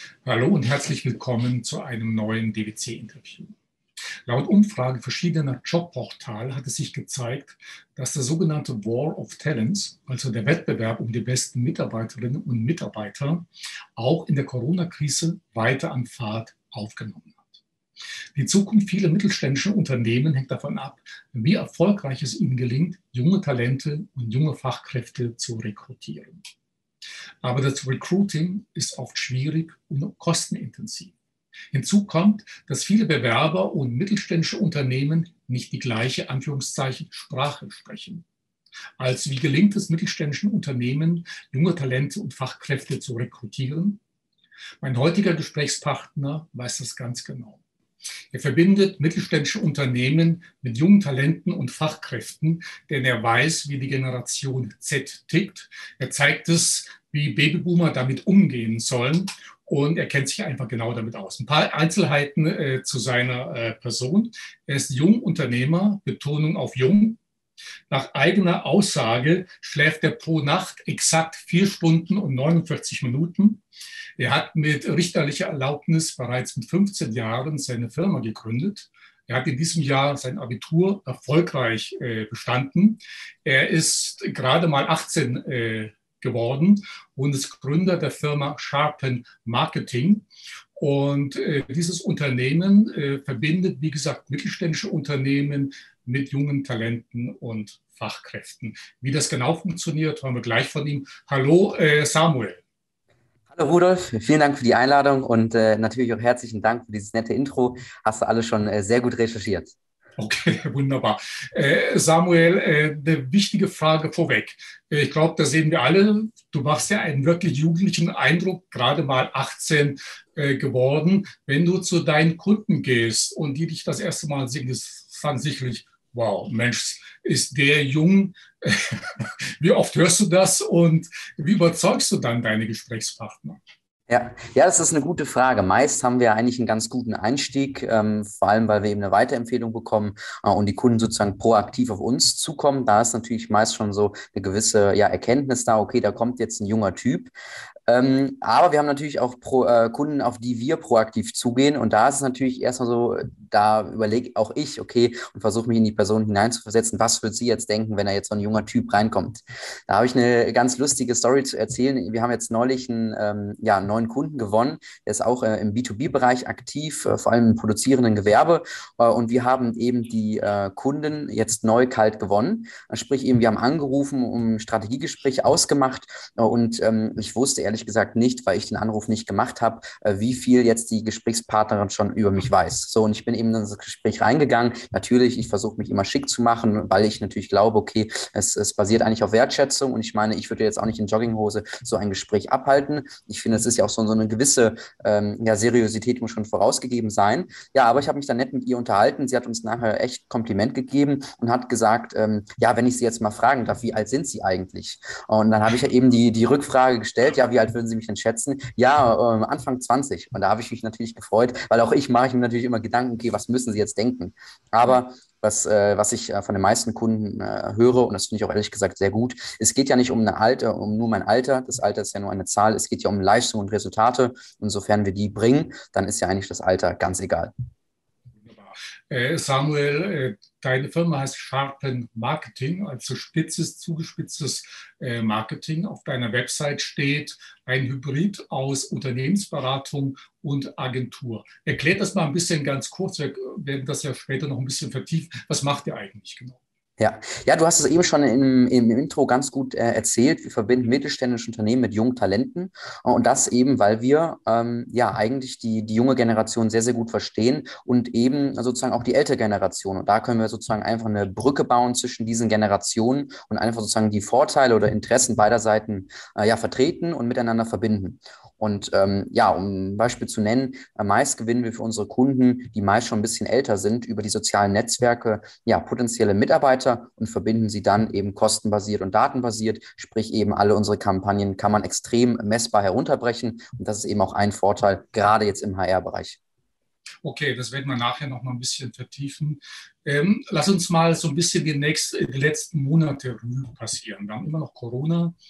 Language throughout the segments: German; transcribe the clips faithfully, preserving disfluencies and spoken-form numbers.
Hallo und herzlich willkommen zu einem neuen D W C-Interview. Laut Umfrage verschiedener Jobportale hat es sich gezeigt, dass der sogenannte War of Talents, also der Wettbewerb um die besten Mitarbeiterinnen und Mitarbeiter, auch in der Corona-Krise weiter an Fahrt aufgenommen hat. Die Zukunft vieler mittelständischer Unternehmen hängt davon ab, wie erfolgreich es ihnen gelingt, junge Talente und junge Fachkräfte zu rekrutieren. Aber das Recruiting ist oft schwierig und kostenintensiv. Hinzu kommt, dass viele Bewerber und mittelständische Unternehmen nicht die gleiche Anführungszeichen Sprache sprechen. Also wie gelingt es mittelständischen Unternehmen, junge Talente und Fachkräfte zu rekrutieren? Mein heutiger Gesprächspartner weiß das ganz genau. Er verbindet mittelständische Unternehmen mit jungen Talenten und Fachkräften, denn er weiß, wie die Generation Z tickt. Er zeigt es, wie Babyboomer damit umgehen sollen, und er kennt sich einfach genau damit aus. Ein paar Einzelheiten äh, zu seiner äh, Person. Er ist Jungunternehmer, Betonung auf jung. Nach eigener Aussage schläft er pro Nacht exakt vier Stunden und neunundvierzig Minuten. Er hat mit richterlicher Erlaubnis bereits mit fünfzehn Jahren seine Firma gegründet. Er hat in diesem Jahr sein Abitur erfolgreich äh, bestanden. Er ist gerade mal achtzehn äh, geworden und ist Gründer der Firma Sharpen Marketing. Und äh, dieses Unternehmen äh, verbindet, wie gesagt, mittelständische Unternehmen mit jungen Talenten und Fachkräften. Wie das genau funktioniert, hören wir gleich von ihm. Hallo, äh, Samuel. Hallo Rudolf, vielen Dank für die Einladung und äh, natürlich auch herzlichen Dank für dieses nette Intro. Hast du alles schon äh, sehr gut recherchiert. Okay, wunderbar. Äh, Samuel, äh, eine wichtige Frage vorweg. Äh, ich glaube, da sehen wir alle, du machst ja einen wirklich jugendlichen Eindruck, gerade mal achtzehn äh, geworden. Wenn du zu deinen Kunden gehst und die dich das erste Mal sehen, ist dann sicherlich, wow, Mensch, ist der jung. Wie oft hörst du das und wie überzeugst du dann deine Gesprächspartner? Ja, ja, das ist eine gute Frage. Meist haben wir eigentlich einen ganz guten Einstieg, ähm, vor allem weil wir eben eine Weiterempfehlung bekommen äh, und die Kunden sozusagen proaktiv auf uns zukommen. Da ist natürlich meist schon so eine gewisse ja, Erkenntnis da, okay, da kommt jetzt ein junger Typ. Ähm, aber wir haben natürlich auch Pro, äh, Kunden, auf die wir proaktiv zugehen. Und da ist es natürlich erstmal so, da überlege auch ich, okay, und versuche mich in die Person hineinzuversetzen, was wird sie jetzt denken, wenn da jetzt so ein junger Typ reinkommt. Da habe ich eine ganz lustige Story zu erzählen. Wir haben jetzt neulich einen, ähm, ja, einen neuen Kunden gewonnen. Der ist auch äh, im B zwei B-Bereich aktiv, äh, vor allem im produzierenden Gewerbe. Äh, und wir haben eben die äh, Kunden jetzt neu kalt gewonnen. Sprich eben, wir haben angerufen, um ein Strategiegespräch ausgemacht. Äh, und ähm, ich wusste ehrlich gesagt nicht, weil ich den Anruf nicht gemacht habe, äh, wie viel jetzt die Gesprächspartnerin schon über mich weiß. So, und ich bin eben in das Gespräch reingegangen. Natürlich, ich versuche mich immer schick zu machen, weil ich natürlich glaube, okay, es, es basiert eigentlich auf Wertschätzung. Und ich meine, ich würde jetzt auch nicht in Jogginghose so ein Gespräch abhalten. Ich finde, es ist ja auch so, so eine gewisse ähm, ja, Seriosität muss schon vorausgegeben sein. Ja, aber ich habe mich dann nett mit ihr unterhalten. Sie hat uns nachher echt Kompliment gegeben und hat gesagt, ähm, ja, wenn ich Sie jetzt mal fragen darf, wie alt sind Sie eigentlich? Und dann habe ich ja eben die, die Rückfrage gestellt, ja, wie alt würden Sie mich denn schätzen? Ja, ähm, Anfang zwanzig. Und da habe ich mich natürlich gefreut, weil auch ich mache ich mir natürlich immer Gedanken, okay, was müssen Sie jetzt denken? Aber was, äh, was ich äh, von den meisten Kunden äh, höre, und das finde ich auch ehrlich gesagt sehr gut, es geht ja nicht um eine Alter, um nur mein Alter. Das Alter ist ja nur eine Zahl. Es geht ja um Leistung und Resultate. Und sofern wir die bringen, dann ist ja eigentlich das Alter ganz egal. Wunderbar. Äh, Samuel, äh, deine Firma heißt Sharpen Marketing, also spitzes, zugespitztes äh, Marketing. Auf deiner Website steht ein Hybrid aus Unternehmensberatung und Agentur. Erklärt das mal ein bisschen ganz kurz, wir werden das ja später noch ein bisschen vertiefen. Was macht ihr eigentlich genau? Ja. Ja, du hast es eben schon im, im Intro ganz gut äh, erzählt. Wir verbinden mittelständische Unternehmen mit jungen Talenten. Äh, Und das eben, weil wir ähm, ja eigentlich die, die junge Generation sehr, sehr gut verstehen und eben sozusagen auch die ältere Generation. Und da können wir sozusagen einfach eine Brücke bauen zwischen diesen Generationen und einfach sozusagen die Vorteile oder Interessen beider Seiten äh, ja, vertreten und miteinander verbinden. Und ähm, ja, um ein Beispiel zu nennen, äh, meist gewinnen wir für unsere Kunden, die meist schon ein bisschen älter sind, über die sozialen Netzwerke ja, potenzielle Mitarbeiter und verbinden sie dann eben kostenbasiert und datenbasiert. Sprich, eben alle unsere Kampagnen kann man extrem messbar herunterbrechen. Und das ist eben auch ein Vorteil, gerade jetzt im H R-Bereich. Okay, das werden wir nachher noch mal ein bisschen vertiefen. Ähm, lass uns mal so ein bisschen die, nächsten, die letzten Monate Revue passieren. Wir haben immer noch Corona.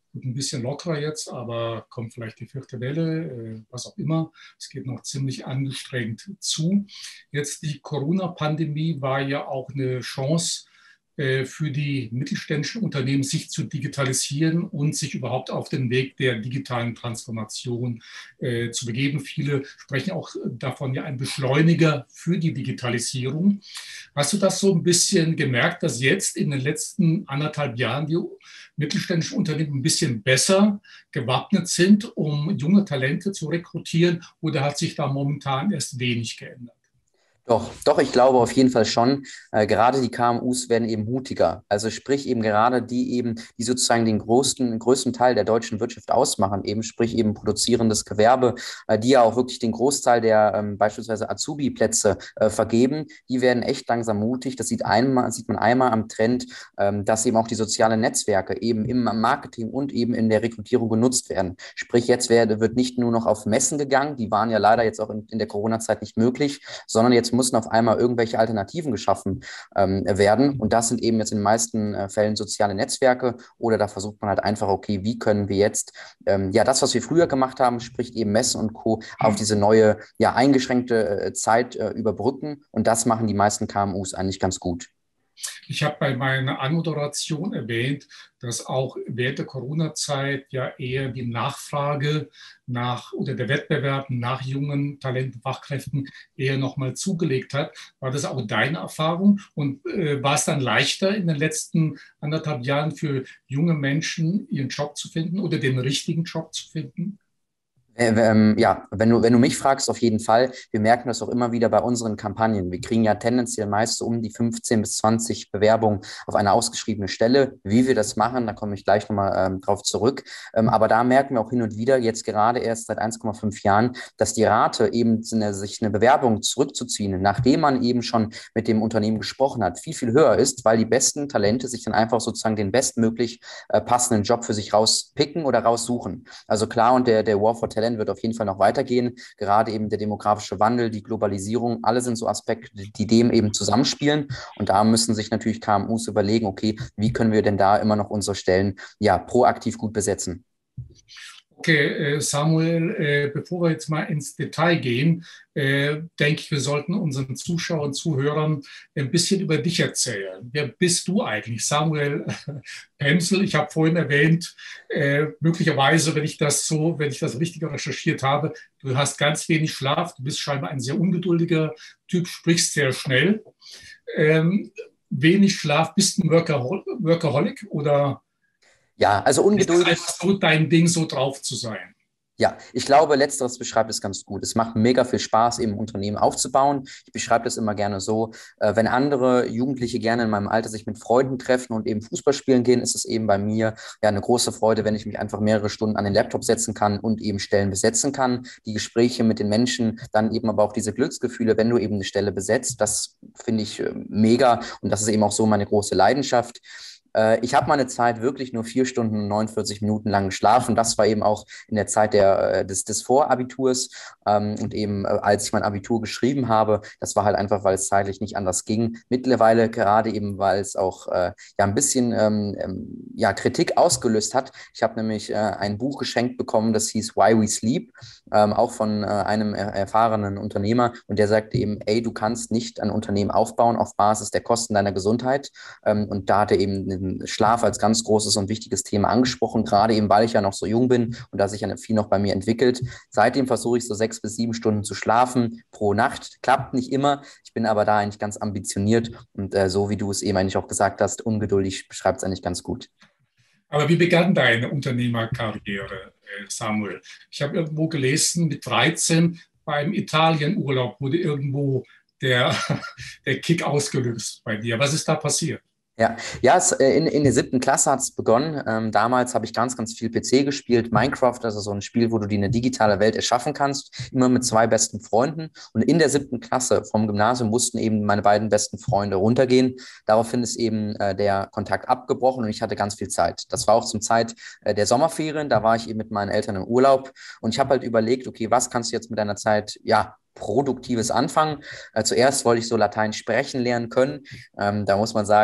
Wird ein bisschen lockerer jetzt, aber kommt vielleicht die vierte Welle, äh, was auch immer. Es geht noch ziemlich angestrengt zu. Jetzt die Corona-Pandemie war ja auch eine Chance äh, für die mittelständischen Unternehmen, sich zu digitalisieren und sich überhaupt auf den Weg der digitalen Transformation äh, zu begeben. Viele sprechen auch davon, ja, ein Beschleuniger für die Digitalisierung. Hast du das so ein bisschen gemerkt, dass jetzt in den letzten anderthalb Jahren die mittelständischen Unternehmen ein bisschen besser gewappnet sind, um junge Talente zu rekrutieren, oder hat sich da momentan erst wenig geändert? Doch, doch, ich glaube auf jeden Fall schon. Äh, gerade die K M Us werden eben mutiger. Also sprich eben gerade die eben, die sozusagen den größten, größten Teil der deutschen Wirtschaft ausmachen, eben sprich eben produzierendes Gewerbe, äh, die ja auch wirklich den Großteil der ähm, beispielsweise Azubi-Plätze äh, vergeben, die werden echt langsam mutig. Das sieht einmal, sieht man einmal am Trend, ähm, dass eben auch die sozialen Netzwerke eben im Marketing und eben in der Rekrutierung genutzt werden. Sprich, jetzt werde, wird nicht nur noch auf Messen gegangen, die waren ja leider jetzt auch in, in der Corona-Zeit nicht möglich, sondern jetzt mussten auf einmal irgendwelche Alternativen geschaffen ähm, werden. Und das sind eben jetzt in den meisten äh, Fällen soziale Netzwerke, oder da versucht man halt einfach, okay, wie können wir jetzt ähm, ja das, was wir früher gemacht haben, sprich eben Messen und Co., auf diese neue, ja eingeschränkte äh, Zeit äh, überbrücken. Und das machen die meisten K M Us eigentlich ganz gut. Ich habe bei meiner Anmoderation erwähnt, dass auch während der Corona-Zeit ja eher die Nachfrage nach oder der Wettbewerb nach jungen Talenten, Fachkräften eher nochmal zugelegt hat. War das auch deine Erfahrung? Und äh, war es dann leichter in den letzten anderthalb Jahren für junge Menschen, ihren Job zu finden oder den richtigen Job zu finden? Äh, ähm, ja, wenn du, wenn du mich fragst, auf jeden Fall. Wir merken das auch immer wieder bei unseren Kampagnen. Wir kriegen ja tendenziell meist so um die fünfzehn bis zwanzig Bewerbungen auf eine ausgeschriebene Stelle. Wie wir das machen, da komme ich gleich nochmal ähm, drauf zurück. Ähm, aber da merken wir auch hin und wieder, jetzt gerade erst seit eins Komma fünf Jahren, dass die Rate eben eine, sich eine Bewerbung zurückzuziehen, nachdem man eben schon mit dem Unternehmen gesprochen hat, viel, viel höher ist, weil die besten Talente sich dann einfach sozusagen den bestmöglich äh, passenden Job für sich rauspicken oder raussuchen. Also klar, und der, der War for Talent wird auf jeden Fall noch weitergehen. Gerade eben der demografische Wandel, die Globalisierung, alle sind so Aspekte, die dem eben zusammenspielen. Und da müssen sich natürlich K M Us überlegen, okay, wie können wir denn da immer noch unsere Stellen ja proaktiv gut besetzen? Okay, äh, Samuel, äh, bevor wir jetzt mal ins Detail gehen, äh, denke ich, wir sollten unseren Zuschauern und Zuhörern ein bisschen über dich erzählen. Wer bist du eigentlich? Samuel Pemsl, ich habe vorhin erwähnt, äh, möglicherweise, wenn ich das so, wenn ich das richtig recherchiert habe, du hast ganz wenig Schlaf, du bist scheinbar ein sehr ungeduldiger Typ, sprichst sehr schnell. Ähm, wenig Schlaf, bist du ein Workahol Workaholic oder Ja, also ist das ungeduldig. einfach so dein Ding, so drauf zu sein? Ja, ich glaube, letzteres beschreibt es ganz gut. Es macht mega viel Spaß, eben ein Unternehmen aufzubauen. Ich beschreibe das immer gerne so, äh, wenn andere Jugendliche gerne in meinem Alter sich mit Freunden treffen und eben Fußball spielen gehen, ist es eben bei mir ja eine große Freude, wenn ich mich einfach mehrere Stunden an den Laptop setzen kann und eben Stellen besetzen kann. Die Gespräche mit den Menschen, dann eben aber auch diese Glücksgefühle, wenn du eben eine Stelle besetzt, das finde ich äh, mega, und das ist eben auch so meine große Leidenschaft. Äh, Ich habe meine Zeit wirklich nur vier Stunden und neunundvierzig Minuten lang geschlafen. Das war eben auch in der Zeit der, äh, des, des Vorabiturs. Ähm, und eben, äh, als ich mein Abitur geschrieben habe, das war halt einfach, weil es zeitlich nicht anders ging. Mittlerweile gerade eben, weil es auch äh, ja ein bisschen ähm, ähm, ja, Kritik ausgelöst hat. Ich habe nämlich äh, ein Buch geschenkt bekommen, das hieß Why We Sleep, ähm, auch von äh, einem er erfahrenen Unternehmer. Und der sagte eben, ey, du kannst nicht ein Unternehmen aufbauen auf Basis der Kosten deiner Gesundheit. Ähm, und da hat er eben den Schlaf als ganz großes und wichtiges Thema angesprochen, gerade eben, weil ich ja noch so jung bin und da sich ja viel noch bei mir entwickelt. Seitdem versuche ich so sechs bis sieben Stunden zu schlafen pro Nacht. Klappt nicht immer. Ich bin aber da eigentlich ganz ambitioniert und äh, so wie du es eben eigentlich auch gesagt hast, ungeduldig beschreibt es eigentlich ganz gut. Aber wie begann deine Unternehmerkarriere, äh, Samuel? Ich habe irgendwo gelesen, mit dreizehn beim Italienurlaub wurde irgendwo der, der Kick ausgelöst bei dir. Was ist da passiert? Ja, ja es, äh, in, in der siebten Klasse hat es begonnen. Ähm, damals habe ich ganz, ganz viel P C gespielt. Minecraft, also so ein Spiel, wo du dir eine digitale Welt erschaffen kannst, immer mit zwei besten Freunden. Und in der siebten Klasse vom Gymnasium mussten eben meine beiden besten Freunde runtergehen. Daraufhin ist eben äh, der Kontakt abgebrochen und ich hatte ganz viel Zeit. Das war auch zum Zeit äh, der Sommerferien. Da war ich eben mit meinen Eltern im Urlaub und ich habe halt überlegt, okay, was kannst du jetzt mit deiner Zeit, ja, Produktives anfangen. Äh, zuerst wollte ich so Latein sprechen lernen können. Ähm, da muss man sagen,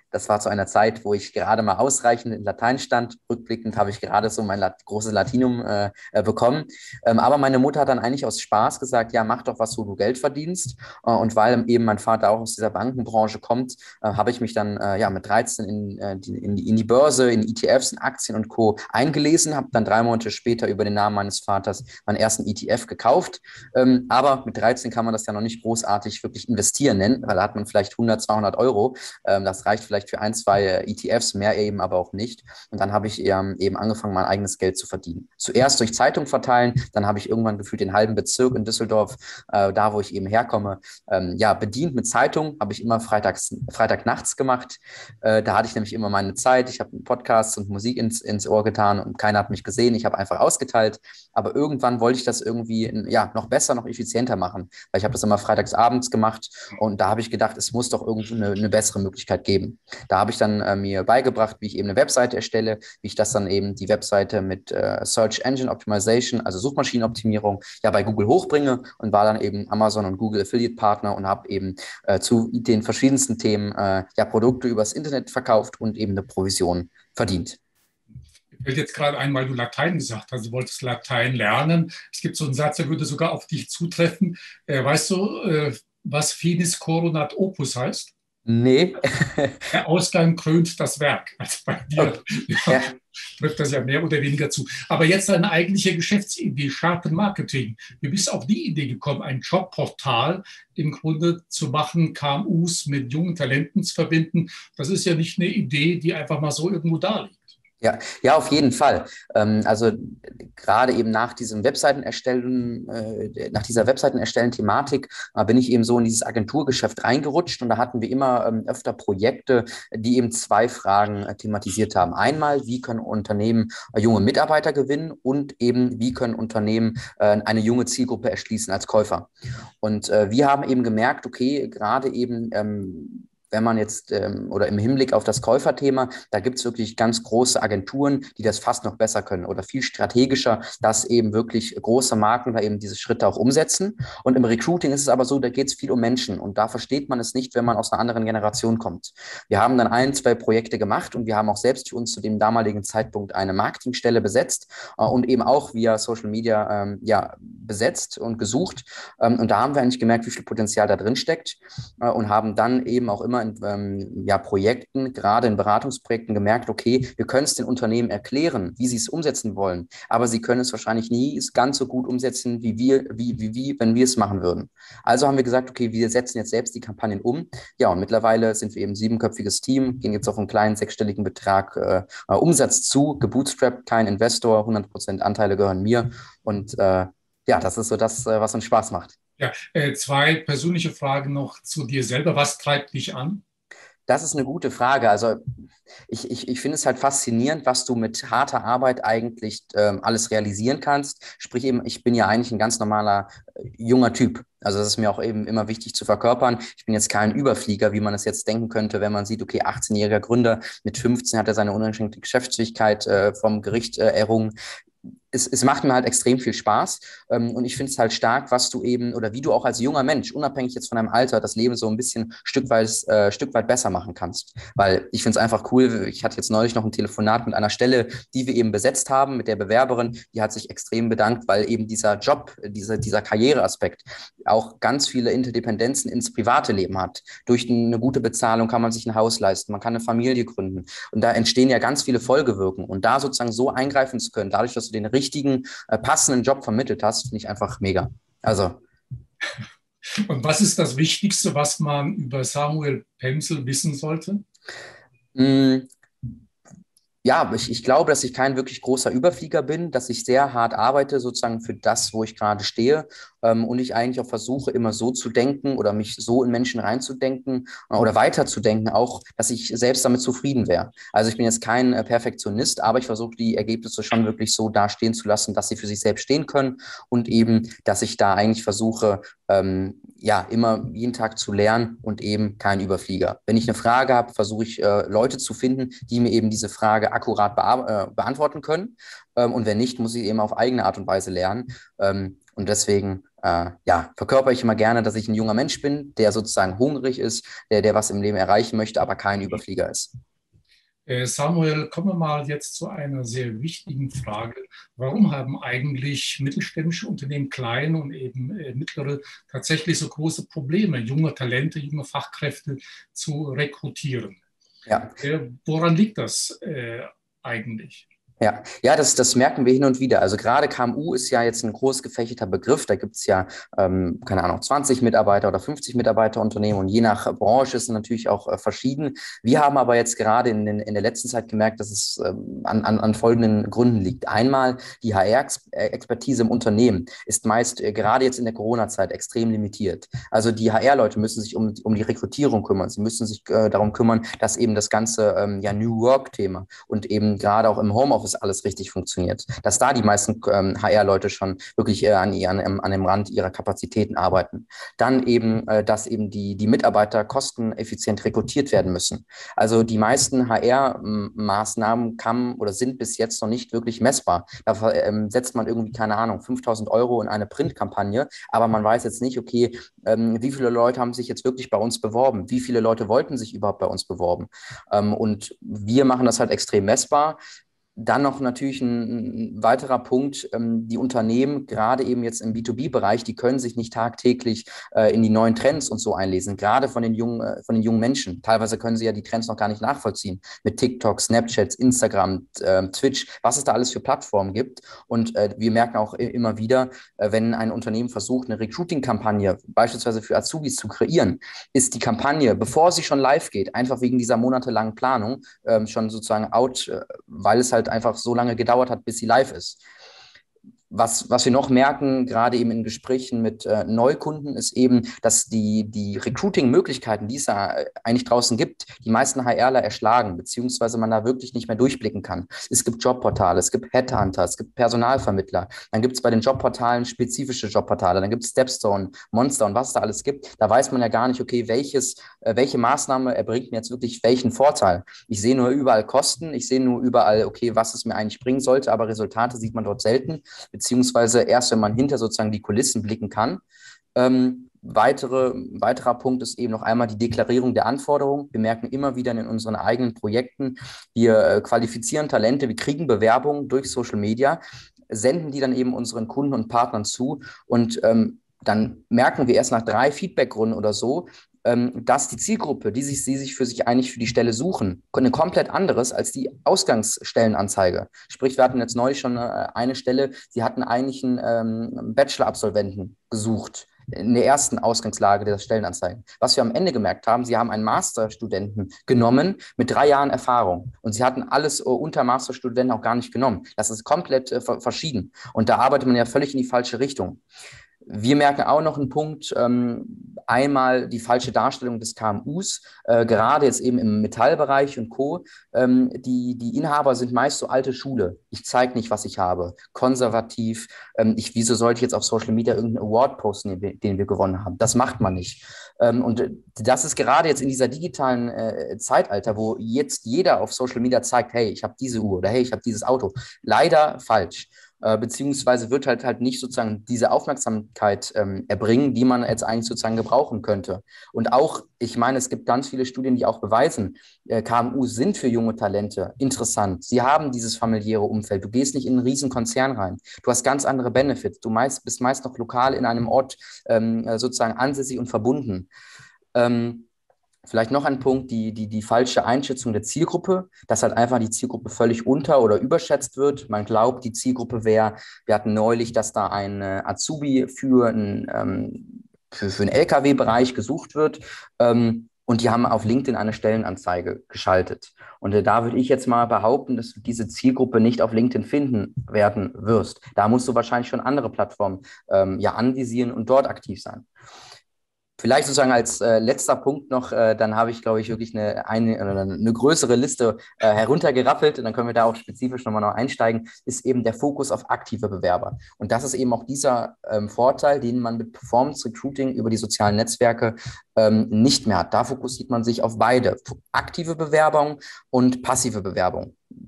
Das war zu einer Zeit, wo ich gerade mal ausreichend in Latein stand. Rückblickend habe ich gerade so mein Lat großes Latinum äh, äh, bekommen. Ähm, aber meine Mutter hat dann eigentlich aus Spaß gesagt, ja, mach doch was, wo du Geld verdienst. Äh, und weil eben mein Vater auch aus dieser Bankenbranche kommt, äh, habe ich mich dann äh, ja, mit dreizehn in, äh, die, in, die, in die Börse, in E T Fs, in Aktien und Co. eingelesen, habe dann drei Monate später über den Namen meines Vaters meinen ersten E T F gekauft. Ähm, aber mit dreizehn kann man das ja noch nicht großartig wirklich investieren nennen, weil da hat man vielleicht hundert, zweihundert Euro. Ähm, das reicht vielleicht für ein, zwei E T Fs, mehr eben aber auch nicht. Und dann habe ich ähm, eben angefangen, mein eigenes Geld zu verdienen. Zuerst durch Zeitung verteilen, dann habe ich irgendwann gefühlt den halben Bezirk in Düsseldorf, äh, da wo ich eben herkomme, ähm, ja, bedient mit Zeitung, habe ich immer freitags, Freitagnachts gemacht. Äh, da hatte ich nämlich immer meine Zeit. Ich habe Podcasts und Musik ins, ins Ohr getan und keiner hat mich gesehen. Ich habe einfach ausgeteilt. Aber irgendwann wollte ich das irgendwie ja, noch besser, noch effizienter machen, weil ich habe das immer freitags abends gemacht und da habe ich gedacht, es muss doch irgendwie eine, eine bessere Möglichkeit geben. Da habe ich dann äh, mir beigebracht, wie ich eben eine Webseite erstelle, wie ich das dann eben die Webseite mit äh, Search Engine Optimization, also Suchmaschinenoptimierung, ja bei Google hochbringe und war dann eben Amazon und Google Affiliate Partner und habe eben äh, zu den verschiedensten Themen äh, ja Produkte übers Internet verkauft und eben eine Provision verdient. Mir fällt jetzt gerade ein, weil du Latein gesagt hast, du wolltest Latein lernen. Es gibt so einen Satz, der würde sogar auf dich zutreffen. Äh, weißt du, äh, was Finis coronat opus heißt? Nee. Der Ausgang krönt das Werk. Also bei dir Okay. ja, Ja. trifft das ja mehr oder weniger zu. Aber jetzt deine eigentliche Geschäftsidee, Sharpen Marketing. Du bist auf die Idee gekommen, ein Jobportal im Grunde zu machen, K M Us mit jungen Talenten zu verbinden. Das ist ja nicht eine Idee, die einfach mal so irgendwo da liegt. Ja, ja, auf jeden Fall. Ähm, also gerade eben nach diesem Webseitenerstellen, äh, nach dieser Webseitenerstellen-Thematik äh, bin ich eben so in dieses Agenturgeschäft reingerutscht und da hatten wir immer ähm, öfter Projekte, die eben zwei Fragen äh, thematisiert haben. Einmal, wie können Unternehmen äh, junge Mitarbeiter gewinnen und eben, wie können Unternehmen äh, eine junge Zielgruppe erschließen als Käufer. Und äh, wir haben eben gemerkt, okay, gerade eben ähm, wenn man jetzt ähm, oder im Hinblick auf das Käuferthema, da gibt es wirklich ganz große Agenturen, die das fast noch besser können oder viel strategischer, dass eben wirklich große Marken da eben diese Schritte auch umsetzen. Und im Recruiting ist es aber so, da geht es viel um Menschen und da versteht man es nicht, wenn man aus einer anderen Generation kommt. Wir haben dann ein, zwei Projekte gemacht und wir haben auch selbst für uns zu dem damaligen Zeitpunkt eine Marketingstelle besetzt äh, und eben auch via Social Media ähm, ja, besetzt und gesucht. Ähm, und da haben wir eigentlich gemerkt, wie viel Potenzial da drin steckt äh, und haben dann eben auch immer in ähm, ja, Projekten, gerade in Beratungsprojekten gemerkt, okay, wir können es den Unternehmen erklären, wie sie es umsetzen wollen, aber sie können es wahrscheinlich nie ganz so gut umsetzen, wie wir, wie, wie, wie, wenn wir es machen würden. Also haben wir gesagt, okay, wir setzen jetzt selbst die Kampagnen um. Ja, und mittlerweile sind wir eben ein siebenköpfiges Team, gehen jetzt auf einen kleinen sechsstelligen Betrag äh, Umsatz zu, gebootstrapped, kein Investor, hundert Prozent Anteile gehören mir und äh, ja, das ist so das, was uns Spaß macht. Ja, äh, zwei persönliche Fragen noch zu dir selber. Was treibt dich an? Das ist eine gute Frage. Also ich, ich, ich finde es halt faszinierend, was du mit harter Arbeit eigentlich ähm, alles realisieren kannst. Sprich eben, ich bin ja eigentlich ein ganz normaler äh, junger Typ. Also das ist mir auch eben immer wichtig zu verkörpern. Ich bin jetzt kein Überflieger, wie man es jetzt denken könnte, wenn man sieht, okay, achtzehnjähriger Gründer, mit fünfzehn hat er seine uneingeschränkte Geschäftsfähigkeit äh, vom Gericht äh, errungen. Es, es macht mir halt extrem viel Spaß ähm, und ich finde es halt stark, was du eben oder wie du auch als junger Mensch, unabhängig jetzt von deinem Alter, das Leben so ein bisschen Stück weit, äh, Stück weit besser machen kannst. Weil ich finde es einfach cool, ich hatte jetzt neulich noch ein Telefonat mit einer Stelle, die wir eben besetzt haben, mit der Bewerberin, die hat sich extrem bedankt, weil eben dieser Job, diese, dieser Karriereaspekt auch ganz viele Interdependenzen ins private Leben hat. Durch eine gute Bezahlung kann man sich ein Haus leisten, man kann eine Familie gründen und da entstehen ja ganz viele Folgewirkungen und da sozusagen so eingreifen zu können, dadurch, dass du den richtigen, äh, passenden Job vermittelt hast, finde ich einfach mega. Also. Und was ist das Wichtigste, was man über Samuel Pemsel wissen sollte? Mh, Ja, ich, ich glaube, dass ich kein wirklich großer Überflieger bin, dass ich sehr hart arbeite, sozusagen für das, wo ich gerade stehe. Ähm, und ich eigentlich auch versuche, immer so zu denken oder mich so in Menschen reinzudenken äh, oder weiterzudenken, auch, dass ich selbst damit zufrieden wäre. Also ich bin jetzt kein äh, Perfektionist, aber ich versuche, die Ergebnisse schon wirklich so dastehen zu lassen, dass sie für sich selbst stehen können und eben, dass ich da eigentlich versuche, ähm, ja, immer jeden Tag zu lernen und eben kein Überflieger. Wenn ich eine Frage habe, versuche ich, äh, Leute zu finden, die mir eben diese Frage akkurat be äh, beantworten können. Ähm, und wenn nicht, muss ich eben auf eigene Art und Weise lernen. Ähm, und deswegen, äh, ja, verkörper ich immer gerne, dass ich ein junger Mensch bin, der sozusagen hungrig ist, der, der was im Leben erreichen möchte, aber kein Überflieger ist. Äh, Samuel, kommen wir mal jetzt zu einer sehr wichtigen Frage. Warum haben eigentlich mittelständische Unternehmen, kleine und eben äh, mittlere, tatsächlich so große Probleme, junge Talente, junge Fachkräfte zu rekrutieren? Ja. Äh, woran liegt das äh, eigentlich? Ja, ja, das, das merken wir hin und wieder. Also gerade K M U ist ja jetzt ein groß gefächerter Begriff. Da gibt es ja, ähm, keine Ahnung, zwanzig Mitarbeiter oder fünfzig Mitarbeiter Unternehmen und je nach Branche ist es natürlich auch äh, verschieden. Wir haben aber jetzt gerade in, den, in der letzten Zeit gemerkt, dass es ähm, an, an, an folgenden Gründen liegt. Einmal die H R-Expertise im Unternehmen ist meist äh, gerade jetzt in der Corona-Zeit extrem limitiert. Also die H R-Leute müssen sich um, um die Rekrutierung kümmern. Sie müssen sich äh, darum kümmern, dass eben das ganze ähm, ja, New Work-Thema und eben gerade auch im Homeoffice alles richtig funktioniert. Dass da die meisten ähm, H R-Leute schon wirklich äh, an, ihren, an dem Rand ihrer Kapazitäten arbeiten. Dann eben, äh, dass eben die, die Mitarbeiter kosteneffizient rekrutiert werden müssen. Also die meisten H R-Maßnahmen kamen oder sind bis jetzt noch nicht wirklich messbar. Da ähm, setzt man irgendwie, keine Ahnung, fünftausend Euro in eine Printkampagne, aber man weiß jetzt nicht, okay, ähm, wie viele Leute haben sich jetzt wirklich bei uns beworben? Wie viele Leute wollten sich überhaupt bei uns beworben? Ähm, und wir machen das halt extrem messbar. Dann noch natürlich ein, ein weiterer Punkt, ähm, die Unternehmen, gerade eben jetzt im B zwei B-Bereich, die können sich nicht tagtäglich äh, in die neuen Trends und so einlesen, gerade von den jungen, äh, von den jungen Menschen. Teilweise können sie ja die Trends noch gar nicht nachvollziehen mit TikTok, Snapchat, Instagram, äh, Twitch, was es da alles für Plattformen gibt. Und äh, wir merken auch immer wieder, äh, wenn ein Unternehmen versucht, eine Recruiting-Kampagne beispielsweise für Azubis zu kreieren, ist die Kampagne, bevor sie schon live geht, einfach wegen dieser monatelangen Planung ähm, schon sozusagen out, äh, weil es halt einfach so lange gedauert hat, bis sie live ist. Was, was wir noch merken, gerade eben in Gesprächen mit äh, Neukunden, ist eben, dass die, die Recruiting-Möglichkeiten, die es da eigentlich draußen gibt, die meisten HRler erschlagen, beziehungsweise man da wirklich nicht mehr durchblicken kann. Es gibt Jobportale, es gibt Headhunter, es gibt Personalvermittler, dann gibt es bei den Jobportalen spezifische Jobportale, dann gibt es Stepstone, Monster und was es da alles gibt. Da weiß man ja gar nicht, okay, welches, äh, welche Maßnahme erbringt mir jetzt wirklich welchen Vorteil. Ich sehe nur überall Kosten, ich sehe nur überall, okay, was es mir eigentlich bringen sollte, aber Resultate sieht man dort selten, beziehungsweise erst, wenn man hinter sozusagen die Kulissen blicken kann. Ähm, weitere, weiterer Punkt ist eben noch einmal die Deklarierung der Anforderungen. Wir merken immer wieder in unseren eigenen Projekten, wir äh, qualifizieren Talente, wir kriegen Bewerbungen durch Social Media, senden die dann eben unseren Kunden und Partnern zu und ähm, dann merken wir erst nach drei Feedbackrunden oder so, dass die Zielgruppe, die sich, die sich für sich eigentlich für die Stelle suchen, eine komplett anderes als die Ausgangsstellenanzeige. Sprich, wir hatten jetzt neulich schon eine Stelle, sie hatten eigentlich einen ähm, Bachelor-Absolventen gesucht in der ersten Ausgangslage der Stellenanzeigen. Was wir am Ende gemerkt haben, sie haben einen Masterstudenten genommen mit drei Jahren Erfahrung und sie hatten alles unter Masterstudenten auch gar nicht genommen. Das ist komplett äh, verschieden und da arbeitet man ja völlig in die falsche Richtung. Wir merken auch noch einen Punkt, ähm, einmal die falsche Darstellung des K M Us, äh, gerade jetzt eben im Metallbereich und Co. Ähm, die, die Inhaber sind meist so alte Schule. Ich zeige nicht, was ich habe. Konservativ. Ähm, ich, wieso sollte ich jetzt auf Social Media irgendeinen Award posten, den, den wir gewonnen haben? Das macht man nicht. Ähm, und das ist gerade jetzt in dieser digitalen äh, Zeitalter, wo jetzt jeder auf Social Media zeigt, hey, ich habe diese Uhr oder hey, ich habe dieses Auto. Leider falsch. Äh, beziehungsweise wird halt halt nicht sozusagen diese Aufmerksamkeit ähm, erbringen, die man jetzt eigentlich sozusagen gebrauchen könnte. Und auch, ich meine, es gibt ganz viele Studien, die auch beweisen, äh, K M Us sind für junge Talente interessant. Sie haben dieses familiäre Umfeld. Du gehst nicht in einen riesen Konzern rein. Du hast ganz andere Benefits. Du meist, bist meist noch lokal in einem Ort ähm, sozusagen ansässig und verbunden. Ähm, Vielleicht noch ein Punkt, die, die, die falsche Einschätzung der Zielgruppe, dass halt einfach die Zielgruppe völlig unter- oder überschätzt wird. Man glaubt, die Zielgruppe wäre, wir hatten neulich, dass da ein äh, Azubi für, ein, ähm, für, für einen L K W-Bereich gesucht wird. Ähm, und die haben auf LinkedIn eine Stellenanzeige geschaltet. Und äh, da würde ich jetzt mal behaupten, dass du diese Zielgruppe nicht auf LinkedIn finden werden wirst. Da musst du wahrscheinlich schon andere Plattformen ähm, ja anvisieren und dort aktiv sein. Vielleicht sozusagen als äh, letzter Punkt noch, äh, dann habe ich, glaube ich, wirklich eine, eine, eine größere Liste äh, heruntergeraffelt und dann können wir da auch spezifisch nochmal noch einsteigen, ist eben der Fokus auf aktive Bewerber. Und das ist eben auch dieser ähm, Vorteil, den man mit Performance Recruiting über die sozialen Netzwerke ähm, nicht mehr hat. Da fokussiert man sich auf beide, aktive Bewerbung und passive Bewerbung.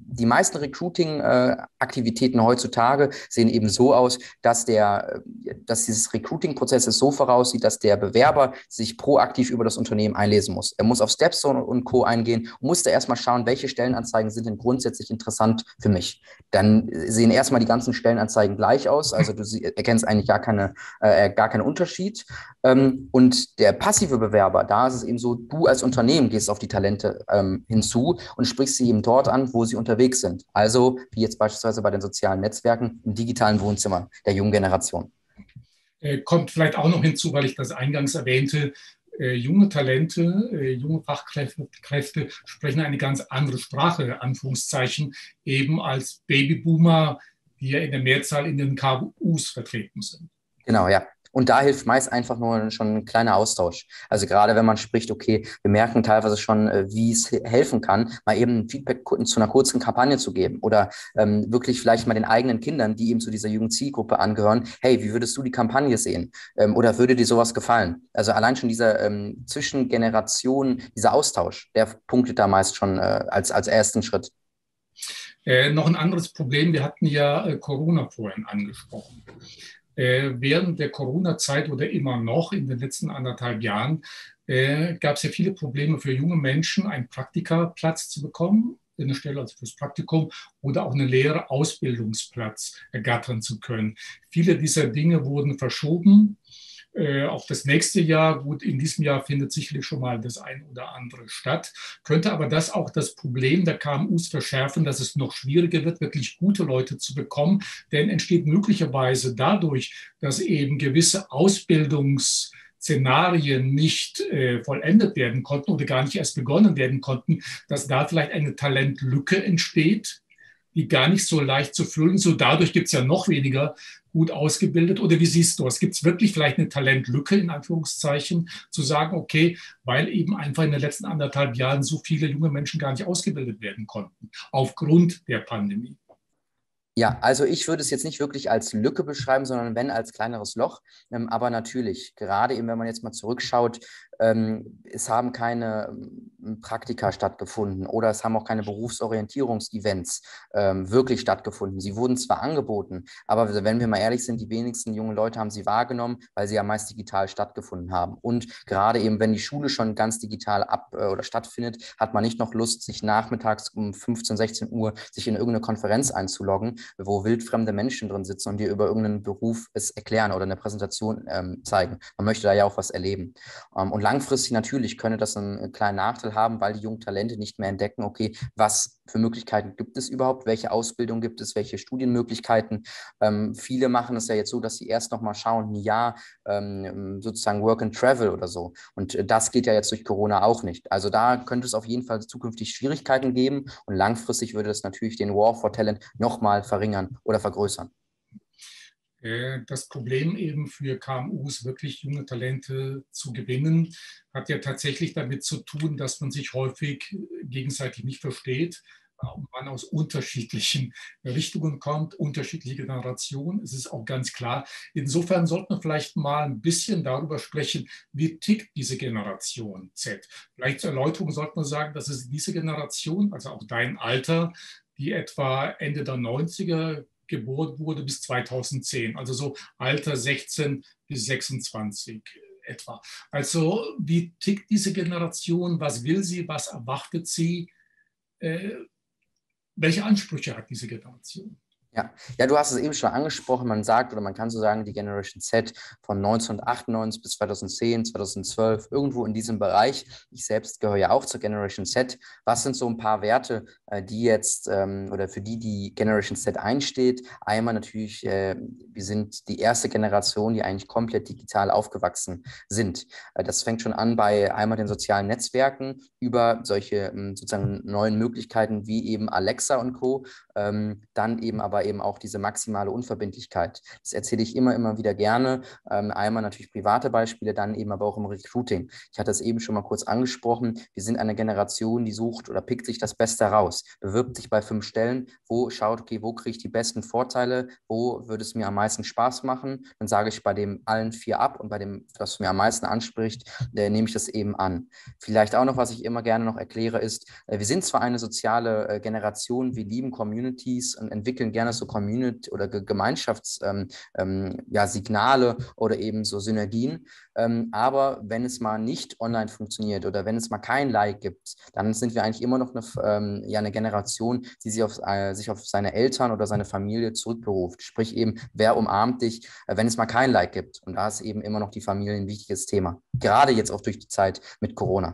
die meisten Recruiting-Aktivitäten heutzutage sehen eben so aus, dass der, dass dieses Recruiting-Prozess es so voraussieht, dass der Bewerber sich proaktiv über das Unternehmen einlesen muss. Er muss auf Stepstone und Co. eingehen und muss da erstmal schauen, welche Stellenanzeigen sind denn grundsätzlich interessant für mich. Dann sehen erstmal die ganzen Stellenanzeigen gleich aus, also du erkennst eigentlich gar keine, äh, gar keinen Unterschied. Ähm, und der passive Bewerber, da ist es eben so, du als Unternehmen gehst auf die Talente ähm, hinzu und sprichst sie eben dort an, wo sie unterwegs sind. Also wie jetzt beispielsweise bei den sozialen Netzwerken im digitalen Wohnzimmer der jungen Generation. Äh, kommt vielleicht auch noch hinzu, weil ich das eingangs erwähnte, äh, junge Talente, äh, junge Fachkräfte Kräfte sprechen eine ganz andere Sprache, Anführungszeichen, eben als Babyboomer, die ja in der Mehrzahl in den K M Us vertreten sind. Genau, ja. Und da hilft meist einfach nur schon ein kleiner Austausch. Also gerade wenn man spricht, okay, wir merken teilweise schon, äh, wie es helfen kann, mal eben ein Feedback zu einer kurzen Kampagne zu geben oder ähm, wirklich vielleicht mal den eigenen Kindern, die eben zu dieser Jugendzielgruppe angehören, hey, wie würdest du die Kampagne sehen? Ähm, oder würde dir sowas gefallen? Also allein schon dieser ähm, Zwischengeneration, dieser Austausch, der punktet da meist schon äh, als, als ersten Schritt. Äh, noch ein anderes Problem, wir hatten ja äh, Corona vorhin angesprochen. Äh, während der Corona-Zeit oder immer noch in den letzten anderthalb Jahren äh, gab es ja viele Probleme für junge Menschen, einen Praktikaplatz zu bekommen, eine Stelle also fürs Praktikum oder auch einen leeren Ausbildungsplatz ergattern zu können. Viele dieser Dinge wurden verschoben äh, auf das nächste Jahr. Gut, in diesem Jahr findet sicherlich schon mal das ein oder andere statt. Könnte aber das auch das Problem der K M Us verschärfen, dass es noch schwieriger wird, wirklich gute Leute zu bekommen. Denn entsteht möglicherweise dadurch, dass eben gewisse Ausbildungs Szenarien nicht äh, vollendet werden konnten oder gar nicht erst begonnen werden konnten, dass da vielleicht eine Talentlücke entsteht, die gar nicht so leicht zu füllen. So dadurch gibt es ja noch weniger gut ausgebildet. Oder wie siehst du es? Gibt es wirklich vielleicht eine Talentlücke, in Anführungszeichen, zu sagen, okay, weil eben einfach in den letzten anderthalb Jahren so viele junge Menschen gar nicht ausgebildet werden konnten, aufgrund der Pandemie? Ja, also ich würde es jetzt nicht wirklich als Lücke beschreiben, sondern wenn als kleineres Loch. Ähm, aber natürlich, gerade eben, wenn man jetzt mal zurückschaut, ähm, es haben keine ähm, Praktika stattgefunden oder es haben auch keine Berufsorientierungsevents ähm, wirklich stattgefunden. Sie wurden zwar angeboten, aber wenn wir mal ehrlich sind, die wenigsten jungen Leute haben sie wahrgenommen, weil sie ja meist digital stattgefunden haben. Und gerade eben, wenn die Schule schon ganz digital ab äh, oder stattfindet, hat man nicht noch Lust, sich nachmittags um fünfzehn, sechzehn Uhr sich in irgendeine Konferenz einzuloggen, wo wildfremde Menschen drin sitzen und dir über irgendeinen Beruf es erklären oder eine Präsentation ähm, zeigen. Man möchte da ja auch was erleben. Ähm, und langfristig natürlich könnte das einen kleinen Nachteil haben, weil die jungen Talente nicht mehr entdecken, okay, was für Möglichkeiten gibt es überhaupt, welche Ausbildung gibt es, welche Studienmöglichkeiten. Ähm, viele machen es ja jetzt so, dass sie erst noch mal schauen, ein Jahr ähm, sozusagen Work and Travel oder so. Und das geht ja jetzt durch Corona auch nicht. Also da könnte es auf jeden Fall zukünftig Schwierigkeiten geben und langfristig würde das natürlich den War for Talent nochmal verringern oder vergrößern. Das Problem eben für K M Us, wirklich junge Talente zu gewinnen, hat ja tatsächlich damit zu tun, dass man sich häufig gegenseitig nicht versteht, man aus unterschiedlichen Richtungen kommt, unterschiedliche Generationen. Es ist auch ganz klar. Insofern sollten wir vielleicht mal ein bisschen darüber sprechen, wie tickt diese Generation Z. Vielleicht zur Erläuterung sollte man sagen, dass es diese Generation, also auch dein Alter, die etwa Ende der neunziger geboren wurde bis zweitausendzehn, also so Alter sechzehn bis sechsundzwanzig etwa. Also wie tickt diese Generation, was will sie, was erwartet sie, äh, welche Ansprüche hat diese Generation? Ja. ja, du hast es eben schon angesprochen, man sagt oder man kann so sagen, die Generation Z von neunzehnhundertachtundneunzig bis zweitausendzehn, zweitausendzwölf, irgendwo in diesem Bereich. Ich selbst gehöre ja auch zur Generation Z. Was sind so ein paar Werte, die jetzt ähm, oder für die die Generation Z einsteht? Einmal natürlich, äh, wir sind die erste Generation, die eigentlich komplett digital aufgewachsen sind. Äh, das fängt schon an bei einmal den sozialen Netzwerken über solche ähm, sozusagen neuen Möglichkeiten wie eben Alexa und Co., ähm, dann eben aber aber eben auch diese maximale Unverbindlichkeit. Das erzähle ich immer, immer wieder gerne. Ähm, einmal natürlich private Beispiele, dann eben aber auch im Recruiting. Ich hatte es eben schon mal kurz angesprochen. Wir sind eine Generation, die sucht oder pickt sich das Beste raus, bewirbt sich bei fünf Stellen, wo schaut, okay, wo kriege ich die besten Vorteile, wo würde es mir am meisten Spaß machen. Dann sage ich bei dem allen vier ab und bei dem, was mir am meisten anspricht, äh, nehme ich das eben an. Vielleicht auch noch, was ich immer gerne noch erkläre, ist, äh, wir sind zwar eine soziale äh, Generation, wir lieben Communities und entwickeln gerne so Community- oder Ge Gemeinschaftssignale ähm, ähm, ja, Signale oder eben so Synergien. Ähm, aber wenn es mal nicht online funktioniert oder wenn es mal kein Like gibt, dann sind wir eigentlich immer noch eine, ähm, ja, eine Generation, die sich auf, äh, sich auf seine Eltern oder seine Familie zurückberuft. Sprich eben, wer umarmt dich, äh, wenn es mal kein Like gibt. Und da ist eben immer noch die Familie ein wichtiges Thema. Gerade jetzt auch durch die Zeit mit Corona.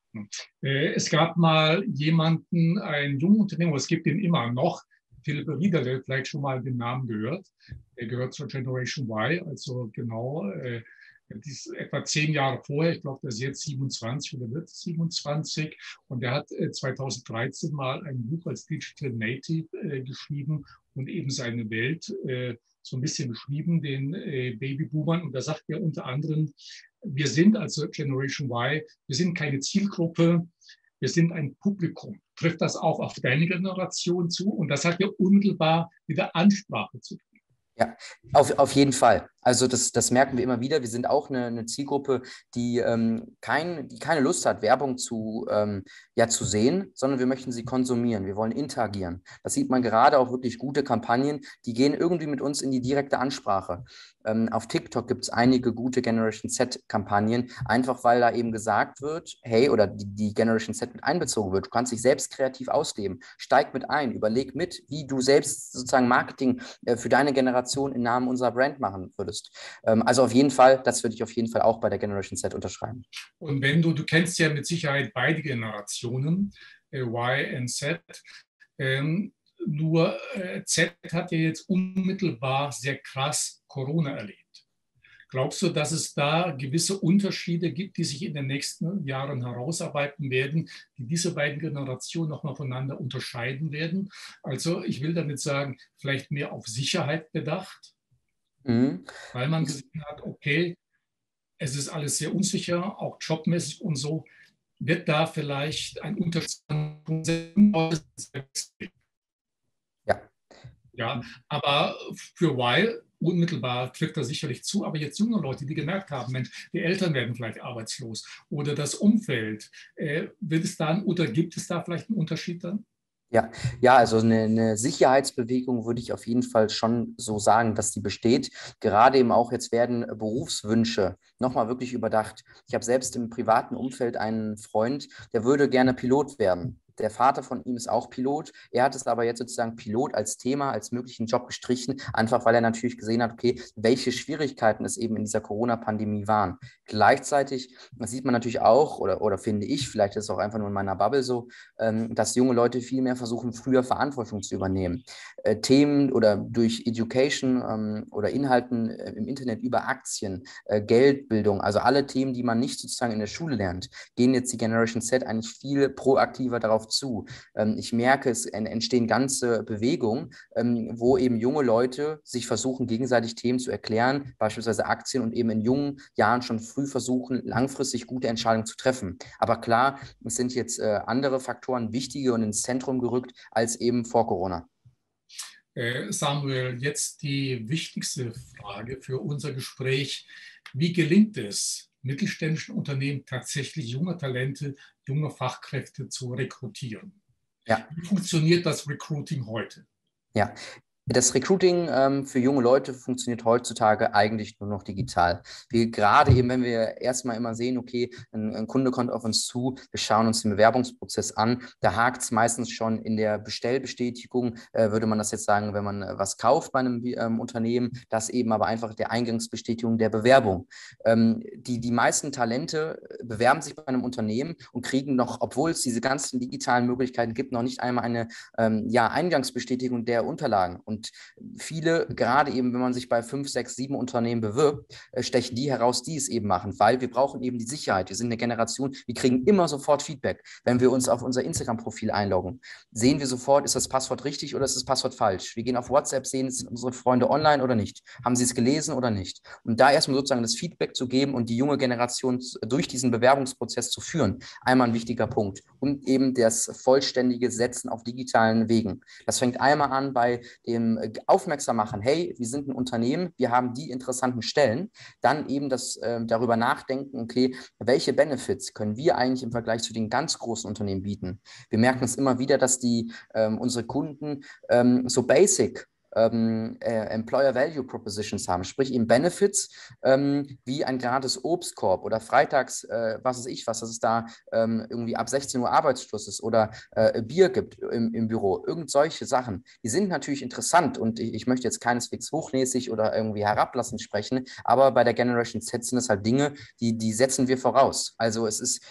Es gab mal jemanden, einen jungen Unternehmer, es gibt ihn immer noch, Philipp Riederle, vielleicht schon mal den Namen gehört. Er gehört zur Generation Y, also genau, äh, das ist etwa zehn Jahre vorher, ich glaube, der ist jetzt siebenundzwanzig oder wird siebenundzwanzig. Und er hat äh, zweitausenddreizehn mal ein Buch als Digital Native äh, geschrieben und eben seine Welt äh, so ein bisschen beschrieben, den äh, Babyboomern. Und da sagt er unter anderem, wir sind also Generation Y, wir sind keine Zielgruppe, wir sind ein Publikum. Trifft das auch auf deine Generation zu? Und das hat ja unmittelbar mit der Ansprache zu tun. Ja, auf, auf jeden Fall. Also das, das merken wir immer wieder. Wir sind auch eine, eine Zielgruppe, die, ähm, kein, die keine Lust hat, Werbung zu, ähm, ja, zu sehen, sondern wir möchten sie konsumieren. Wir wollen interagieren. Das sieht man gerade auch wirklich gute Kampagnen, die gehen irgendwie mit uns in die direkte Ansprache. Ähm, auf TikTok gibt es einige gute Generation Z-Kampagnen, einfach weil da eben gesagt wird, hey, oder die, die Generation Z mit einbezogen wird. Du kannst dich selbst kreativ ausleben. Steig mit ein, überleg mit, wie du selbst sozusagen Marketing äh, für deine Generation im Namen unserer Brand machen würdest. Ähm, also auf jeden Fall, das würde ich auf jeden Fall auch bei der Generation Z unterschreiben. Und wenn du, du kennst ja mit Sicherheit beide Generationen, äh, Y und Z, ähm, nur äh, Z hat ja jetzt unmittelbar sehr krass Corona erlebt. Glaubst du, dass es da gewisse Unterschiede gibt, die sich in den nächsten Jahren herausarbeiten werden, die diese beiden Generationen nochmal voneinander unterscheiden werden? Also ich will damit sagen, vielleicht mehr auf Sicherheit bedacht, Mhm. weil man gesehen hat, okay, es ist alles sehr unsicher, auch jobmäßig und so. Wird da vielleicht ein Unterschied? Ja. Ja, aber für Weil unmittelbar trifft das sicherlich zu. Aber jetzt junge Leute, die gemerkt haben, Mensch, die Eltern werden vielleicht arbeitslos oder das Umfeld, äh, wird es dann oder gibt es da vielleicht einen Unterschied dann? Ja, ja, also eine, eine Sicherheitsbewegung würde ich auf jeden Fall schon so sagen, dass die besteht. Gerade eben auch jetzt werden Berufswünsche nochmal wirklich überdacht. Ich habe selbst im privaten Umfeld einen Freund, der würde gerne Pilot werden. Der Vater von ihm ist auch Pilot. Er hat es aber jetzt sozusagen Pilot als Thema, als möglichen Job gestrichen, einfach weil er natürlich gesehen hat, okay, welche Schwierigkeiten es eben in dieser Corona-Pandemie waren. Gleichzeitig, das sieht man natürlich auch, oder, oder finde ich, vielleicht ist es auch einfach nur in meiner Bubble so, ähm, dass junge Leute viel mehr versuchen, früher Verantwortung zu übernehmen. Äh, Themen oder durch Education ähm, oder Inhalten äh, im Internet über Aktien, äh, Geldbildung, also alle Themen, die man nicht sozusagen in der Schule lernt, gehen jetzt die Generation Z eigentlich viel proaktiver darauf zu. Ähm, ich merke, es entstehen ganze Bewegungen, ähm, wo eben junge Leute sich versuchen, gegenseitig Themen zu erklären, beispielsweise Aktien und eben in jungen Jahren schon früh versuchen, langfristig gute Entscheidungen zu treffen. Aber klar, es sind jetzt äh, andere Faktoren wichtiger und ins Zentrum gerückt als eben vor Corona. Äh, Samuel, jetzt die wichtigste Frage für unser Gespräch. Wie gelingt es, mittelständischen Unternehmen tatsächlich junge Talente, junge Fachkräfte zu rekrutieren? Ja. Wie funktioniert das Recruiting heute? Ja, das Recruiting ähm, für junge Leute funktioniert heutzutage eigentlich nur noch digital. Wir gerade eben, wenn wir erstmal immer sehen, okay, ein, ein Kunde kommt auf uns zu, wir schauen uns den Bewerbungsprozess an, da hakt es meistens schon in der Bestellbestätigung, äh, würde man das jetzt sagen, wenn man äh, was kauft bei einem ähm, Unternehmen, das eben aber einfach der Eingangsbestätigung der Bewerbung. Ähm, die, die meisten Talente bewerben sich bei einem Unternehmen und kriegen noch, obwohl es diese ganzen digitalen Möglichkeiten gibt, noch nicht einmal eine ähm, ja, Eingangsbestätigung der Unterlagen. Und Und viele, gerade eben, wenn man sich bei fünf, sechs, sieben Unternehmen bewirbt, stechen die heraus, die es eben machen, weil wir brauchen eben die Sicherheit. Wir sind eine Generation, wir kriegen immer sofort Feedback. Wenn wir uns auf unser Instagram-Profil einloggen, sehen wir sofort, ist das Passwort richtig oder ist das Passwort falsch? Wir gehen auf WhatsApp, sehen, sind unsere Freunde online oder nicht? Haben sie es gelesen oder nicht? Und da erstmal sozusagen das Feedback zu geben und die junge Generation durch diesen Bewerbungsprozess zu führen, einmal ein wichtiger Punkt. Und eben das vollständige Setzen auf digitalen Wegen. Das fängt einmal an bei dem Aufmerksam machen, hey, wir sind ein Unternehmen, wir haben die interessanten Stellen. Dann eben das äh, darüber nachdenken, okay, welche Benefits können wir eigentlich im Vergleich zu den ganz großen Unternehmen bieten? Wir merken es immer wieder, dass die ähm, unsere Kunden ähm, so basic Ähm, äh, Employer Value Propositions haben, sprich eben Benefits ähm, wie ein gratis Obstkorb oder freitags, äh, was weiß ich was, dass es da ähm, irgendwie ab sechzehn Uhr Arbeitsschluss ist oder äh, Bier gibt im, im Büro, irgend solche Sachen. Die sind natürlich interessant und ich, ich möchte jetzt keineswegs hochnäsig oder irgendwie herablassend sprechen, aber bei der Generation Z sind es halt Dinge, die, die setzen wir voraus. Also es ist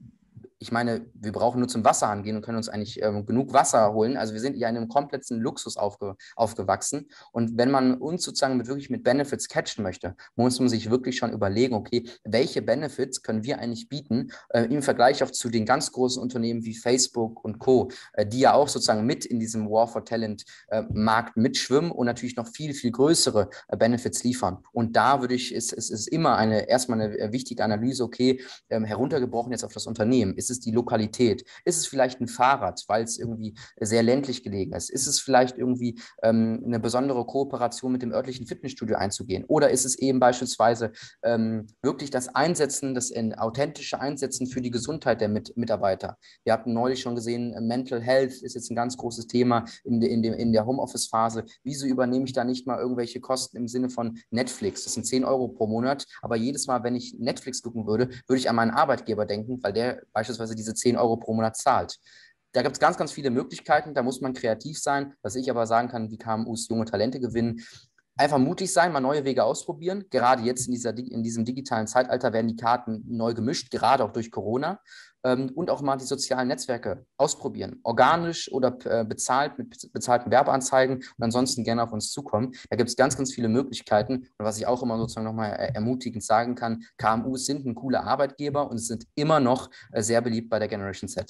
ich meine, wir brauchen nur zum Wasserhahn gehen und können uns eigentlich ähm, genug Wasser holen. Also wir sind ja in einem kompletten Luxus aufge, aufgewachsen. Und wenn man uns sozusagen mit, wirklich mit Benefits catchen möchte, muss man sich wirklich schon überlegen, okay, welche Benefits können wir eigentlich bieten äh, im Vergleich auch zu den ganz großen Unternehmen wie Facebook und Co., äh, die ja auch sozusagen mit in diesem War for Talent äh, Markt mitschwimmen und natürlich noch viel, viel größere äh, Benefits liefern. Und da würde ich, ist es ist, ist immer eine, erstmal eine wichtige Analyse, okay, ähm, heruntergebrochen jetzt auf das Unternehmen. Ist es die Lokalität? Ist es vielleicht ein Fahrrad, weil es irgendwie sehr ländlich gelegen ist? Ist es vielleicht irgendwie ähm, eine besondere Kooperation mit dem örtlichen Fitnessstudio einzugehen? Oder ist es eben beispielsweise ähm, wirklich das Einsetzen, das in, authentische Einsetzen für die Gesundheit der Mit Mitarbeiter? Wir hatten neulich schon gesehen, Mental Health ist jetzt ein ganz großes Thema in, de, in, de, in der Homeoffice-Phase. Wieso übernehme ich da nicht mal irgendwelche Kosten im Sinne von Netflix? Das sind zehn Euro pro Monat, aber jedes Mal, wenn ich Netflix gucken würde, würde ich an meinen Arbeitgeber denken, weil der beispielsweise diese zehn Euro pro Monat zahlt. Da gibt es ganz, ganz viele Möglichkeiten, da muss man kreativ sein. Was ich aber sagen kann, wie K M Us junge Talente gewinnen, einfach mutig sein, mal neue Wege ausprobieren. Gerade jetzt in, dieser, in diesem digitalen Zeitalter werden die Karten neu gemischt, gerade auch durch Corona. Ähm, und auch mal die sozialen Netzwerke ausprobieren. Organisch oder äh, bezahlt mit bezahlten Werbeanzeigen und ansonsten gerne auf uns zukommen. Da gibt es ganz, ganz viele Möglichkeiten. Und was ich auch immer sozusagen nochmal äh, ermutigend sagen kann, K M Us sind ein cooler Arbeitgeber und sind immer noch äh, sehr beliebt bei der Generation Z.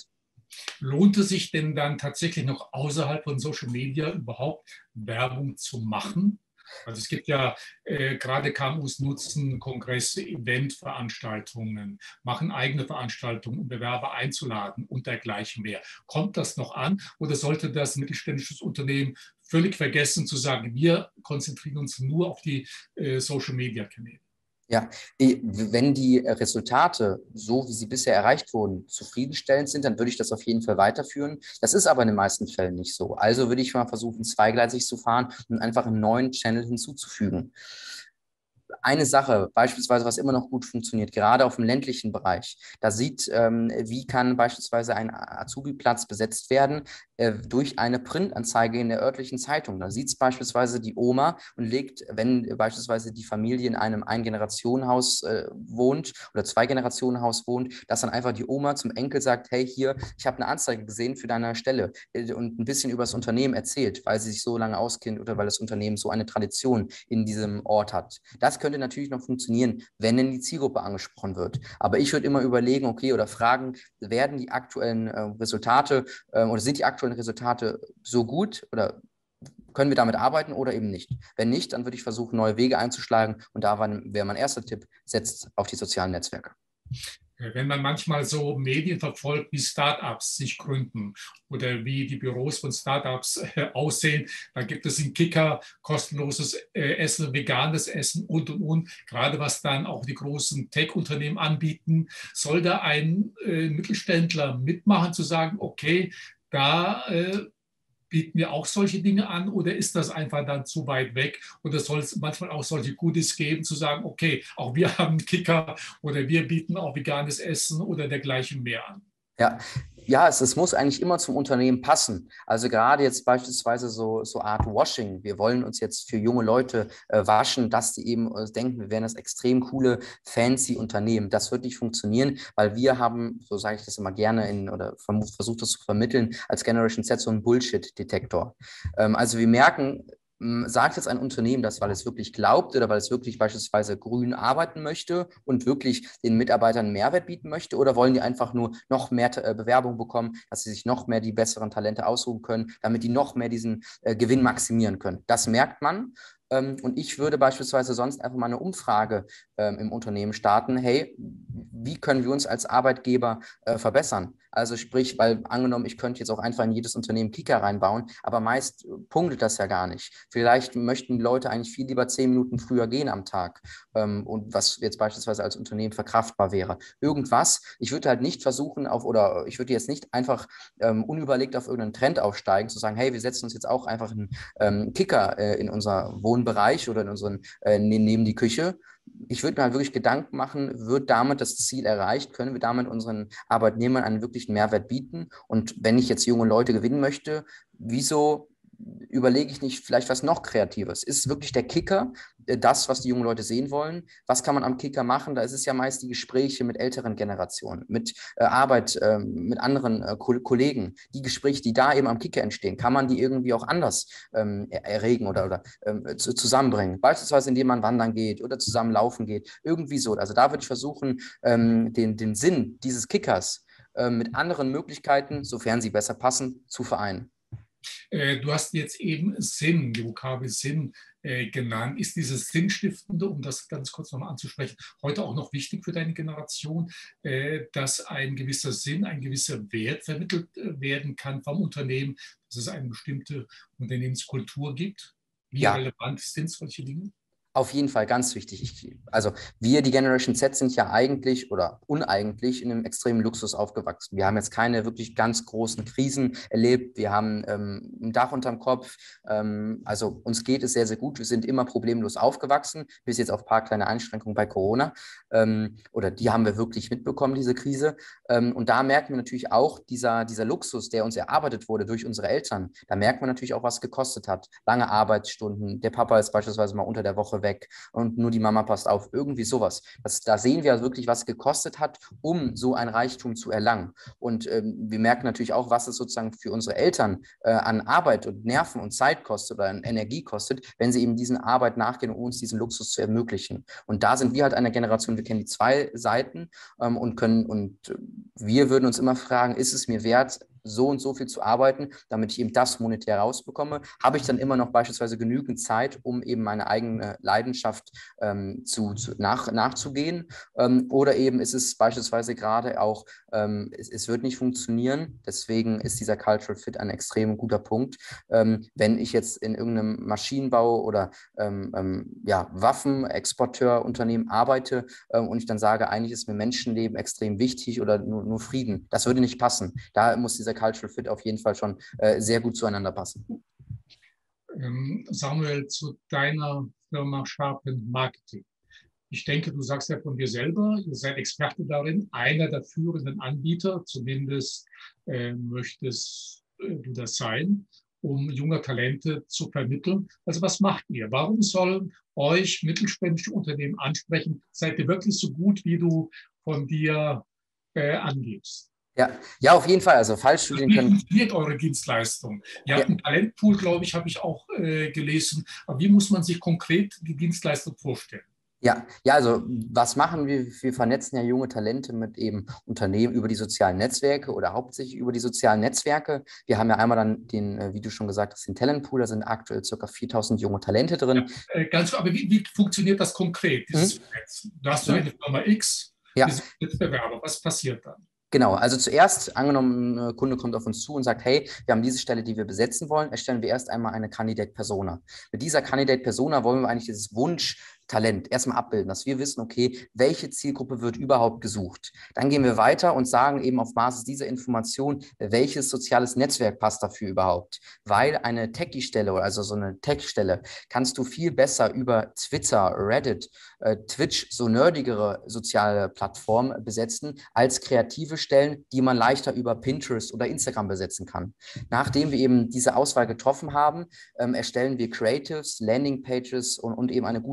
Lohnt es sich denn dann tatsächlich noch außerhalb von Social Media überhaupt Werbung zu machen? Also es gibt ja äh, gerade K M Us nutzen Kongresse, Eventveranstaltungen, machen eigene Veranstaltungen, um Bewerber einzuladen und dergleichen mehr. Kommt das noch an oder sollte das mittelständische Unternehmen völlig vergessen zu sagen, wir konzentrieren uns nur auf die äh, Social-Media-Kanäle? Ja, wenn die Resultate, so wie sie bisher erreicht wurden, zufriedenstellend sind, dann würde ich das auf jeden Fall weiterführen. Das ist aber in den meisten Fällen nicht so. Also würde ich mal versuchen, zweigleisig zu fahren und einfach einen neuen Channel hinzuzufügen. Eine Sache, beispielsweise, was immer noch gut funktioniert, gerade auf dem ländlichen Bereich, da sieht, ähm, wie kann beispielsweise ein Azubi-Platz besetzt werden äh, durch eine Printanzeige in der örtlichen Zeitung. Da sieht es beispielsweise die Oma und legt, wenn beispielsweise die Familie in einem Ein-Generationen-Haus äh, wohnt oder Zwei-Generationen-Haus wohnt, dass dann einfach die Oma zum Enkel sagt, hey, hier, ich habe eine Anzeige gesehen für deine Stelle äh, und ein bisschen über das Unternehmen erzählt, weil sie sich so lange auskennt oder weil das Unternehmen so eine Tradition in diesem Ort hat. Das könnte natürlich noch funktionieren, wenn denn die Zielgruppe angesprochen wird. Aber ich würde immer überlegen, okay, oder fragen, werden die aktuellen äh, Resultate äh, oder sind die aktuellen Resultate so gut oder können wir damit arbeiten oder eben nicht? Wenn nicht, dann würde ich versuchen, neue Wege einzuschlagen und da wäre mein erster Tipp, setzt auf die sozialen Netzwerke. Wenn man manchmal so Medien verfolgt, wie Startups sich gründen oder wie die Büros von Startups äh, aussehen, da gibt es im Kicker kostenloses äh, Essen, veganes Essen und, und, und. Gerade was dann auch die großen Tech-Unternehmen anbieten, soll da ein äh, Mittelständler mitmachen, zu sagen, okay, da äh, bieten wir auch solche Dinge an oder ist das einfach dann zu weit weg? Oder soll es manchmal auch solche Goodies geben, zu sagen, okay, auch wir haben einen Kicker oder wir bieten auch veganes Essen oder dergleichen mehr an? Ja, ja, es, es muss eigentlich immer zum Unternehmen passen. Also gerade jetzt beispielsweise so, so Art Washing. Wir wollen uns jetzt für junge Leute äh, waschen, dass die eben äh, denken, wir wären das extrem coole, fancy Unternehmen. Das wird nicht funktionieren, weil wir haben, so sage ich das immer gerne in, oder versuche das zu vermitteln, als Generation Z so einen Bullshit-Detektor. Ähm, also wir merken, Sagt jetzt ein Unternehmen das, weil es wirklich glaubt oder weil es wirklich beispielsweise grün arbeiten möchte und wirklich den Mitarbeitern Mehrwert bieten möchte, oder wollen die einfach nur noch mehr äh, Bewerbung bekommen, dass sie sich noch mehr die besseren Talente aussuchen können, damit die noch mehr diesen äh, Gewinn maximieren können? Das merkt man. Ähm, und ich würde beispielsweise sonst einfach mal eine Umfrage ähm, im Unternehmen starten. Hey, wie können wir uns als Arbeitgeber äh, verbessern? Also sprich, weil angenommen, ich könnte jetzt auch einfach in jedes Unternehmen Kicker reinbauen, aber meist punktet das ja gar nicht. Vielleicht möchten die Leute eigentlich viel lieber zehn Minuten früher gehen am Tag, ähm, und was jetzt beispielsweise als Unternehmen verkraftbar wäre. Irgendwas, ich würde halt nicht versuchen, auf, oder ich würde jetzt nicht einfach ähm, unüberlegt auf irgendeinen Trend aufsteigen, zu sagen, hey, wir setzen uns jetzt auch einfach einen ähm, Kicker äh, in unser Wohnbereich oder in unseren, äh, neben die Küche. Ich würde mir halt wirklich Gedanken machen, wird damit das Ziel erreicht? Können wir damit unseren Arbeitnehmern einen wirklichen Mehrwert bieten? Und wenn ich jetzt junge Leute gewinnen möchte, wieso überlege ich nicht vielleicht was noch Kreatives? Ist wirklich der Kicker äh, das, was die jungen Leute sehen wollen? Was kann man am Kicker machen? Da ist es ja meist die Gespräche mit älteren Generationen, mit äh, Arbeit, äh, mit anderen äh, Ko Kollegen. Die Gespräche, die da eben am Kicker entstehen, kann man die irgendwie auch anders ähm, erregen oder, oder ähm, zu, zusammenbringen? Beispielsweise, indem man wandern geht oder zusammen laufen geht. Irgendwie so. Also da würde ich versuchen, ähm, den, den Sinn dieses Kickers äh, mit anderen Möglichkeiten, sofern sie besser passen, zu vereinen. Äh, du hast jetzt eben Sinn, die Vokabel Sinn äh, genannt. Ist dieses Sinnstiftende, um das ganz kurz nochmal anzusprechen, heute auch noch wichtig für deine Generation, äh, dass ein gewisser Sinn, ein gewisser Wert vermittelt äh, werden kann vom Unternehmen, dass es eine bestimmte Unternehmenskultur gibt? Wie Ja, relevant sind solche Dinge? auf jeden Fall ganz wichtig. Ich, also wir, die Generation Z, sind ja eigentlich oder uneigentlich in einem extremen Luxus aufgewachsen. Wir haben jetzt keine wirklich ganz großen Krisen erlebt. Wir haben ähm, ein Dach unterm Kopf. Ähm, also uns geht es sehr, sehr gut. Wir sind immer problemlos aufgewachsen, bis jetzt auf ein paar kleine Einschränkungen bei Corona. Ähm, oder die haben wir wirklich mitbekommen, diese Krise. Ähm, und da merken wir natürlich auch, dieser, dieser Luxus, der uns erarbeitet wurde durch unsere Eltern, da merkt man natürlich auch, was gekostet hat. Lange Arbeitsstunden. Der Papa ist beispielsweise mal unter der Woche weg weg und nur die Mama passt auf. Irgendwie sowas. Das, da sehen wir wirklich, was es gekostet hat, um so ein Reichtum zu erlangen. Und ähm, wir merken natürlich auch, was es sozusagen für unsere Eltern äh, an Arbeit und Nerven und Zeit kostet oder an Energie kostet, wenn sie eben diesen Arbeit nachgehen, um uns diesen Luxus zu ermöglichen. Und da sind wir halt eine Generation, wir kennen die zwei Seiten ähm, und können, und wir würden uns immer fragen, ist es mir wert, so und so viel zu arbeiten, damit ich eben das monetär rausbekomme? Habe ich dann immer noch beispielsweise genügend Zeit, um eben meine eigene Leidenschaft ähm, zu, zu, nach, nachzugehen? Ähm, oder eben ist es beispielsweise gerade auch, ähm, es, es wird nicht funktionieren, deswegen ist dieser Cultural Fit ein extrem guter Punkt. Ähm, wenn ich jetzt in irgendeinem Maschinenbau oder ähm, ähm, ja, Waffenexporteurunternehmen arbeite ähm, und ich dann sage, eigentlich ist mir Menschenleben extrem wichtig oder nur, nur Frieden, das würde nicht passen. Da muss dieser Cultural Fit auf jeden Fall schon äh, sehr gut zueinander passen. Ähm, Samuel, zu deiner Firma Sharpen Marketing. Ich denke, du sagst ja von dir selber, ihr seid Experte darin, einer der führenden Anbieter, zumindest äh, möchtest äh, du das sein, um junge Talente zu vermitteln. Also was macht ihr? Warum sollen euch mittelständische Unternehmen ansprechen? Seid ihr wirklich so gut, wie du von dir äh, angibst? Ja, ja, auf jeden Fall. Also Also Fallstudien wie können. funktioniert eure Dienstleistung? Ihr Ja, habt einen Talentpool, glaube ich, habe ich auch äh, gelesen. Aber wie muss man sich konkret die Dienstleistung vorstellen? Ja, ja, also was machen wir? Wir vernetzen ja junge Talente mit eben Unternehmen über die sozialen Netzwerke oder hauptsächlich über die sozialen Netzwerke. Wir haben ja einmal dann den, äh, wie du schon gesagt hast, den Talentpool, da sind aktuell ca. viertausend junge Talente Ja, drin. äh, ganz, aber wie, wie funktioniert das konkret, dieses Mhm. Vernetzen? Da hast du Mhm. eine Firma X, wir Ja, sind Wettbewerber. Was passiert dann? genau, also zuerst, angenommen, ein Kunde kommt auf uns zu und sagt, hey, wir haben diese Stelle, die wir besetzen wollen, erstellen wir erst einmal eine Candidate Persona. Mit dieser Candidate Persona wollen wir eigentlich dieses Wunschtalent erstmal abbilden, dass wir wissen, okay, welche Zielgruppe wird überhaupt gesucht. Dann gehen wir weiter und sagen eben auf Basis dieser Information, welches soziales Netzwerk passt dafür überhaupt. Weil eine Techie-Stelle, also so eine Tech-Stelle, kannst du viel besser über Twitter, Reddit, äh, Twitch, so nerdigere soziale Plattformen besetzen, als kreative Stellen, die man leichter über Pinterest oder Instagram besetzen kann. Nachdem wir eben diese Auswahl getroffen haben, ähm, erstellen wir Creatives, Landingpages und, und eben eine gute Target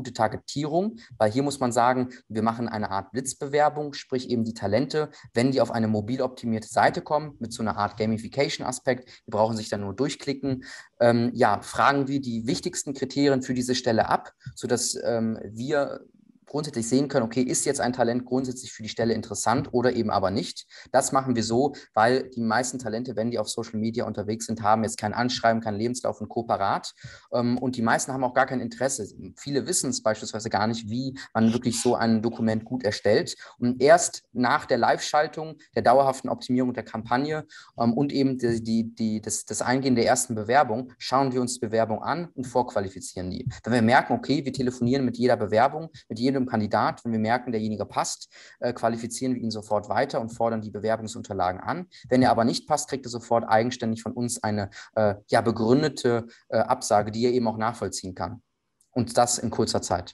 Kontaktierung, weil hier muss man sagen, wir machen eine Art Blitzbewerbung, sprich eben die Talente, wenn die auf eine mobil optimierte Seite kommen, mit so einer Art Gamification-Aspekt, die brauchen sich dann nur durchklicken, ähm, ja, fragen wir die wichtigsten Kriterien für diese Stelle ab, sodass ähm, wir grundsätzlich sehen können, okay, ist jetzt ein Talent grundsätzlich für die Stelle interessant oder eben aber nicht. Das machen wir so, weil die meisten Talente, wenn die auf Social Media unterwegs sind, haben jetzt kein Anschreiben, kein Lebenslauf und Co. parat. Ähm, und die meisten haben auch gar kein Interesse. Viele wissen es beispielsweise gar nicht, wie man wirklich so ein Dokument gut erstellt. Und erst nach der Live-Schaltung, der dauerhaften Optimierung der Kampagne ähm, und eben die, die, die, das, das Eingehen der ersten Bewerbung, schauen wir uns die Bewerbung an und vorqualifizieren die. Wenn wir merken, okay, wir telefonieren mit jeder Bewerbung, mit jedem Kandidat, wenn wir merken, derjenige passt, äh, qualifizieren wir ihn sofort weiter und fordern die Bewerbungsunterlagen an. Wenn er aber nicht passt, kriegt er sofort eigenständig von uns eine äh, ja, begründete äh, Absage, die er eben auch nachvollziehen kann. Und das in kurzer Zeit.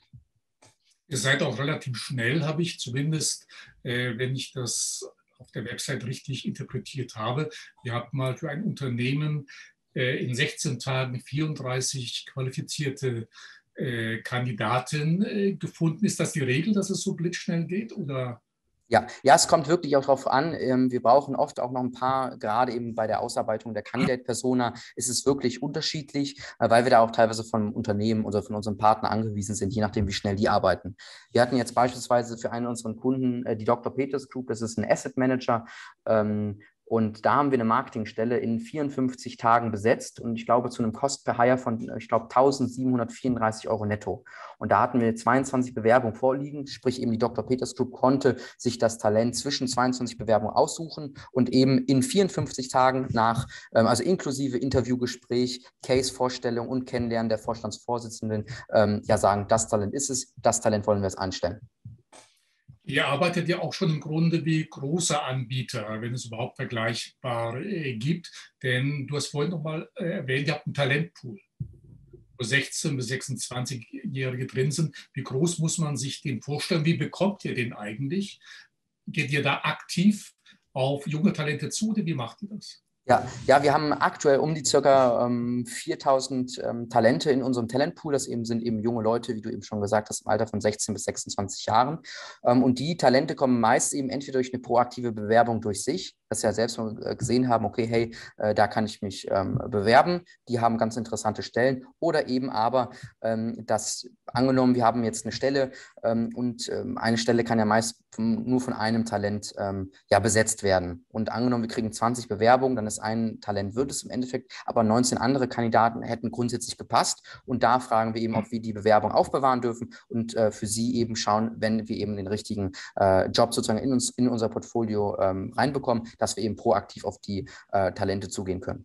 Ihr seid auch relativ schnell, habe ich zumindest, äh, wenn ich das auf der Website richtig interpretiert habe. Ihr habt mal für ein Unternehmen äh, in sechzehn Tagen vierunddreißig qualifizierte äh, Kandidaten äh, gefunden. Ist das die Regel, dass es so blitzschnell geht? Oder? Ja, ja, es kommt wirklich auch darauf an. Ähm, wir brauchen oft auch noch ein paar, gerade eben bei der Ausarbeitung der Candidate-Persona ist es wirklich unterschiedlich, äh, weil wir da auch teilweise vom Unternehmen oder von unserem Partner angewiesen sind, je nachdem, wie schnell die arbeiten. Wir hatten jetzt beispielsweise für einen unserer Kunden äh, die Doktor Peters Group, das ist ein Asset Manager, ähm, und da haben wir eine Marketingstelle in vierundfünfzig Tagen besetzt und ich glaube zu einem Cost per Hire von, ich glaube, eintausendsiebenhundertvierunddreißig Euro netto. Und da hatten wir zweiundzwanzig Bewerbungen vorliegen, sprich eben die Doktor Peters Group konnte sich das Talent zwischen zweiundzwanzig Bewerbungen aussuchen und eben in vierundfünfzig Tagen nach, also inklusive Interviewgespräch, Case-Vorstellung und Kennenlernen der Vorstandsvorsitzenden, ja sagen, das Talent ist es, das Talent wollen wir es anstellen. Ihr arbeitet ja auch schon im Grunde wie große Anbieter, wenn es überhaupt vergleichbar äh, gibt. Denn du hast vorhin noch mal äh, erwähnt, ihr habt einen Talentpool, wo sechzehn- bis sechsundzwanzig-Jährige drin sind. Wie groß muss man sich den vorstellen? Wie bekommt ihr den eigentlich? Geht ihr da aktiv auf junge Talente zu oder wie macht ihr das? Ja, ja, wir haben aktuell um die circa ähm, viertausend ähm, Talente in unserem Talentpool. Das eben sind eben junge Leute, wie du eben schon gesagt hast, im Alter von sechzehn bis sechsundzwanzig Jahren. Ähm, und die Talente kommen meist eben entweder durch eine proaktive Bewerbung durch sich, dass sie ja selbst mal gesehen haben, okay, hey, äh, da kann ich mich ähm, bewerben. Die haben ganz interessante Stellen. Oder eben aber, ähm, dass angenommen, wir haben jetzt eine Stelle ähm, und ähm, eine Stelle kann ja meist vom, nur von einem Talent ähm, ja, besetzt werden. Und angenommen, wir kriegen zwanzig Bewerbungen, dann ist ein Talent, wird es im Endeffekt, aber neunzehn andere Kandidaten hätten grundsätzlich gepasst. Und da fragen wir eben, ob wir die Bewerbung aufbewahren dürfen und äh, für sie eben schauen, wenn wir eben den richtigen äh, Job sozusagen in, uns, in unser Portfolio ähm, reinbekommen, dass wir eben proaktiv auf die äh, Talente zugehen können.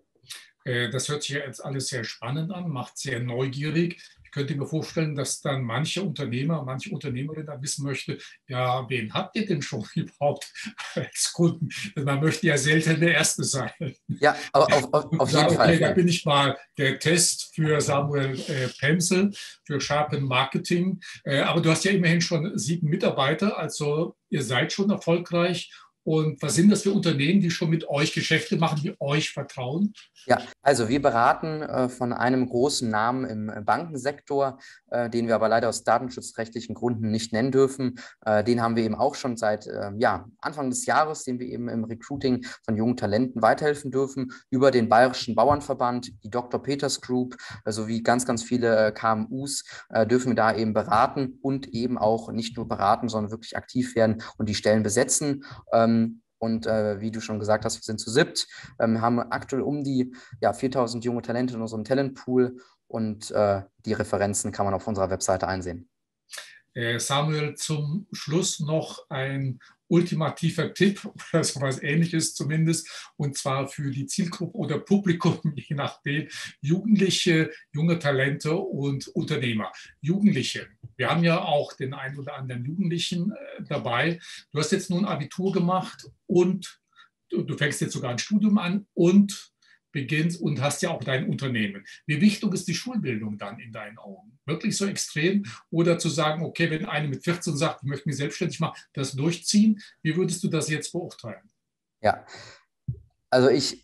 Das hört sich ja jetzt alles sehr spannend an, macht sehr neugierig. Ich könnte mir vorstellen, dass dann manche Unternehmer, manche Unternehmerin dann wissen möchte, ja, wen habt ihr denn schon überhaupt als Kunden? Man möchte ja selten der Erste sein. Ja, aber auf, auf, auf jeden sagen, Fall. Okay, da bin ich mal der Test für Samuel äh, Penzel, für Sharpen Marketing. Äh, aber du hast ja immerhin schon sieben Mitarbeiter, also ihr seid schon erfolgreich. Und was sind das für Unternehmen, die schon mit euch Geschäfte machen, die euch vertrauen? Ja, also wir beraten äh, von einem großen Namen im Bankensektor, äh, den wir aber leider aus datenschutzrechtlichen Gründen nicht nennen dürfen. Äh, den haben wir eben auch schon seit äh, ja, Anfang des Jahres, dem wir eben im Recruiting von jungen Talenten weiterhelfen dürfen, über den Bayerischen Bauernverband, die Doktor Peters Group, äh, sowie ganz, ganz viele K M Us äh, dürfen wir da eben beraten und eben auch nicht nur beraten, sondern wirklich aktiv werden und die Stellen besetzen. Ähm, Und äh, wie du schon gesagt hast, wir sind zu siebt, ähm, haben aktuell um die ja, viertausend junge Talente in unserem Talentpool und äh, die Referenzen kann man auf unserer Webseite einsehen. Äh, Samuel, zum Schluss noch ein ultimativer Tipp oder so etwas Ähnliches zumindest, und zwar für die Zielgruppe oder Publikum, je nachdem, Jugendliche, junge Talente und Unternehmer. Jugendliche, wir haben ja auch den einen oder anderen Jugendlichen äh, dabei. Du hast jetzt nun Abitur gemacht und du, du fängst jetzt sogar ein Studium an und beginnst und hast ja auch dein Unternehmen. Wie wichtig ist die Schulbildung dann in deinen Augen? Wirklich so extrem? Oder zu sagen, okay, wenn einer mit vierzehn sagt, ich möchte mich selbstständig machen, das durchziehen, wie würdest du das jetzt beurteilen? Ja, also ich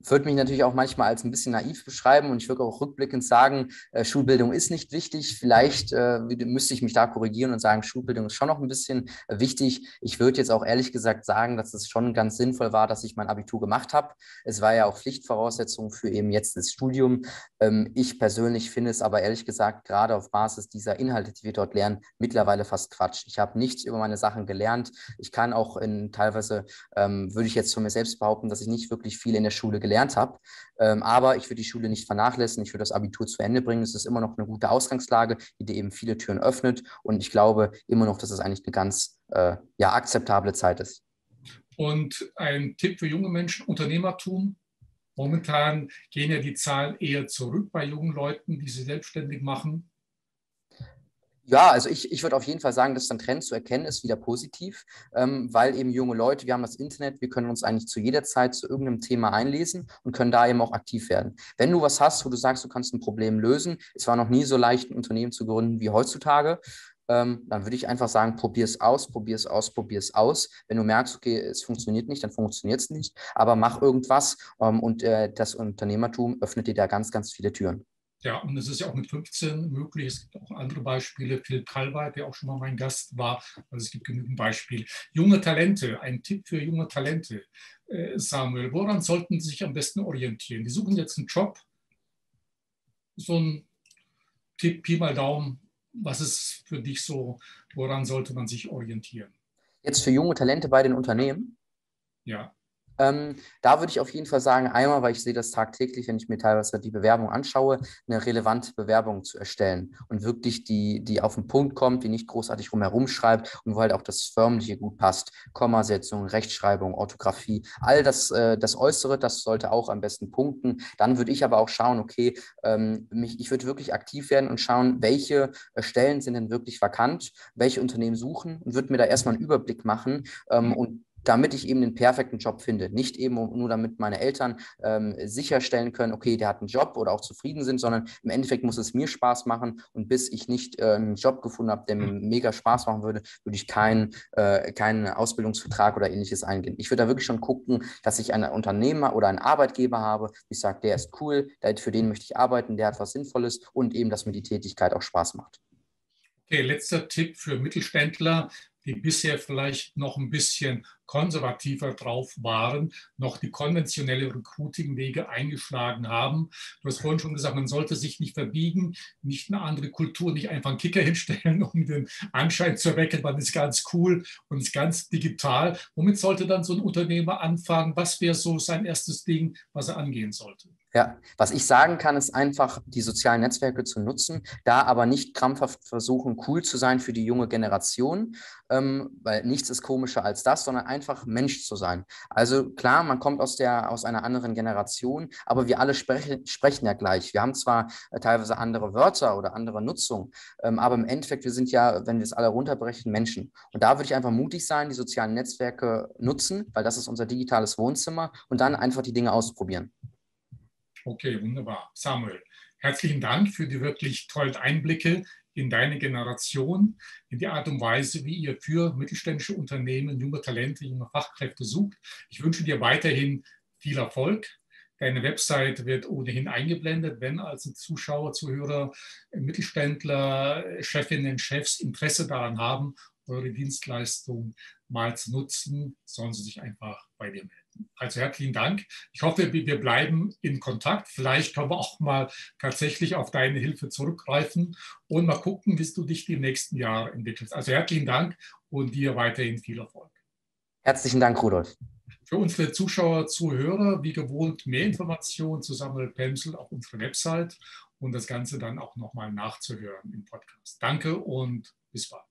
würde mich natürlich auch manchmal als ein bisschen naiv beschreiben und ich würde auch rückblickend sagen, äh, Schulbildung ist nicht wichtig. Vielleicht äh, müsste ich mich da korrigieren und sagen, Schulbildung ist schon noch ein bisschen äh, wichtig. Ich würde jetzt auch ehrlich gesagt sagen, dass es schon ganz sinnvoll war, dass ich mein Abitur gemacht habe. Es war ja auch Pflichtvoraussetzung für eben jetzt das Studium. Ähm, ich persönlich finde es aber ehrlich gesagt gerade auf Basis dieser Inhalte, die wir dort lernen, mittlerweile fast Quatsch. Ich habe nichts über meine Sachen gelernt. Ich kann auch in teilweise, ähm, würde ich jetzt von mir selbst behaupten, dass ich nicht wirklich viel in der Schule gelernt habe. Ähm, aber ich würde die Schule nicht vernachlässigen. Ich würde das Abitur zu Ende bringen. Es ist immer noch eine gute Ausgangslage, die dir eben viele Türen öffnet. Und ich glaube immer noch, dass es eigentlich eine ganz äh, ja, akzeptable Zeit ist. Und ein Tipp für junge Menschen, Unternehmertum. Momentan gehen ja die Zahlen eher zurück bei jungen Leuten, die sich selbstständig machen. Ja, also ich, ich würde auf jeden Fall sagen, dass ein Trend zu erkennen ist, wieder positiv, ähm, weil eben junge Leute, wir haben das Internet, wir können uns eigentlich zu jeder Zeit zu irgendeinem Thema einlesen und können da eben auch aktiv werden. Wenn du was hast, wo du sagst, du kannst ein Problem lösen, es war noch nie so leicht, ein Unternehmen zu gründen wie heutzutage, ähm, dann würde ich einfach sagen, probier es aus, probier es aus, probier es aus. Wenn du merkst, okay, es funktioniert nicht, dann funktioniert es nicht, aber mach irgendwas ähm, und äh, das Unternehmertum öffnet dir da ganz, ganz viele Türen. Ja, und es ist ja auch mit fünfzehn möglich. Es gibt auch andere Beispiele. Philipp Kalweit, der auch schon mal mein Gast war. Also es gibt genügend Beispiele. Junge Talente, ein Tipp für junge Talente. Äh, Samuel, woran sollten Sie sich am besten orientieren? Die suchen jetzt einen Job. So ein Tipp, Pi mal Daumen. Was ist für dich so, woran sollte man sich orientieren? Jetzt für junge Talente bei den Unternehmen. Ja. Ähm, da würde ich auf jeden Fall sagen, einmal, weil ich sehe das tagtäglich, wenn ich mir teilweise die Bewerbung anschaue, eine relevante Bewerbung zu erstellen und wirklich die, die auf den Punkt kommt, die nicht großartig rumherum schreibt und wo halt auch das Förmliche gut passt. Kommasetzung, Rechtschreibung, Orthographie, all das, äh, das Äußere, das sollte auch am besten punkten. Dann würde ich aber auch schauen, okay, ähm, mich, ich würde wirklich aktiv werden und schauen, welche äh, Stellen sind denn wirklich vakant, welche Unternehmen suchen und würde mir da erstmal einen Überblick machen ähm, und damit ich eben den perfekten Job finde. Nicht eben nur damit meine Eltern ähm, sicherstellen können, okay, der hat einen Job oder auch zufrieden sind, sondern im Endeffekt muss es mir Spaß machen und bis ich nicht äh, einen Job gefunden habe, der mir mega Spaß machen würde, würde ich keinen äh, keinen Ausbildungsvertrag oder ähnliches eingehen. Ich würde da wirklich schon gucken, dass ich einen Unternehmer oder einen Arbeitgeber habe, ich sage, der ist cool, für den möchte ich arbeiten, der hat was Sinnvolles und eben, dass mir die Tätigkeit auch Spaß macht. Okay, letzter Tipp für Mittelständler, die bisher vielleicht noch ein bisschen konservativer drauf waren, noch die konventionelle Recruiting-Wege eingeschlagen haben. Du hast vorhin schon gesagt, man sollte sich nicht verbiegen, nicht eine andere Kultur, nicht einfach einen Kicker hinstellen, um den Anschein zu erwecken, man ist ganz cool und ist ganz digital. Womit sollte dann so ein Unternehmer anfangen? Was wäre so sein erstes Ding, was er angehen sollte? Ja, was ich sagen kann, ist einfach, die sozialen Netzwerke zu nutzen, da aber nicht krampfhaft versuchen, cool zu sein für die junge Generation, ähm, weil nichts ist komischer als das, sondern einfach Mensch zu sein. Also klar, man kommt aus der, aus einer anderen Generation, aber wir alle sprechen, sprechen ja gleich. Wir haben zwar äh, teilweise andere Wörter oder andere Nutzung, ähm, aber im Endeffekt, wir sind ja, wenn wir es alle runterbrechen, Menschen. Und da würde ich einfach mutig sein, die sozialen Netzwerke nutzen, weil das ist unser digitales Wohnzimmer und dann einfach die Dinge ausprobieren. Okay, wunderbar. Samuel, herzlichen Dank für die wirklich tollen Einblicke in deine Generation, in die Art und Weise, wie ihr für mittelständische Unternehmen junge Talente, junge Fachkräfte sucht. Ich wünsche dir weiterhin viel Erfolg. Deine Website wird ohnehin eingeblendet, wenn also Zuschauer, Zuhörer, Mittelständler, Chefinnen, Chefs Interesse daran haben, eure Dienstleistung mal zu nutzen, sollen sie sich einfach bei dir melden. Also herzlichen Dank. Ich hoffe, wir bleiben in Kontakt. Vielleicht können wir auch mal tatsächlich auf deine Hilfe zurückgreifen und mal gucken, wie du dich die nächsten Jahre entwickelst. Also herzlichen Dank und dir weiterhin viel Erfolg. Herzlichen Dank, Rudolf. Für unsere Zuschauer, Zuhörer, wie gewohnt, mehr Informationen zu Samuel Pemsl auf unserer Website und das Ganze dann auch nochmal nachzuhören im Podcast. Danke und bis bald.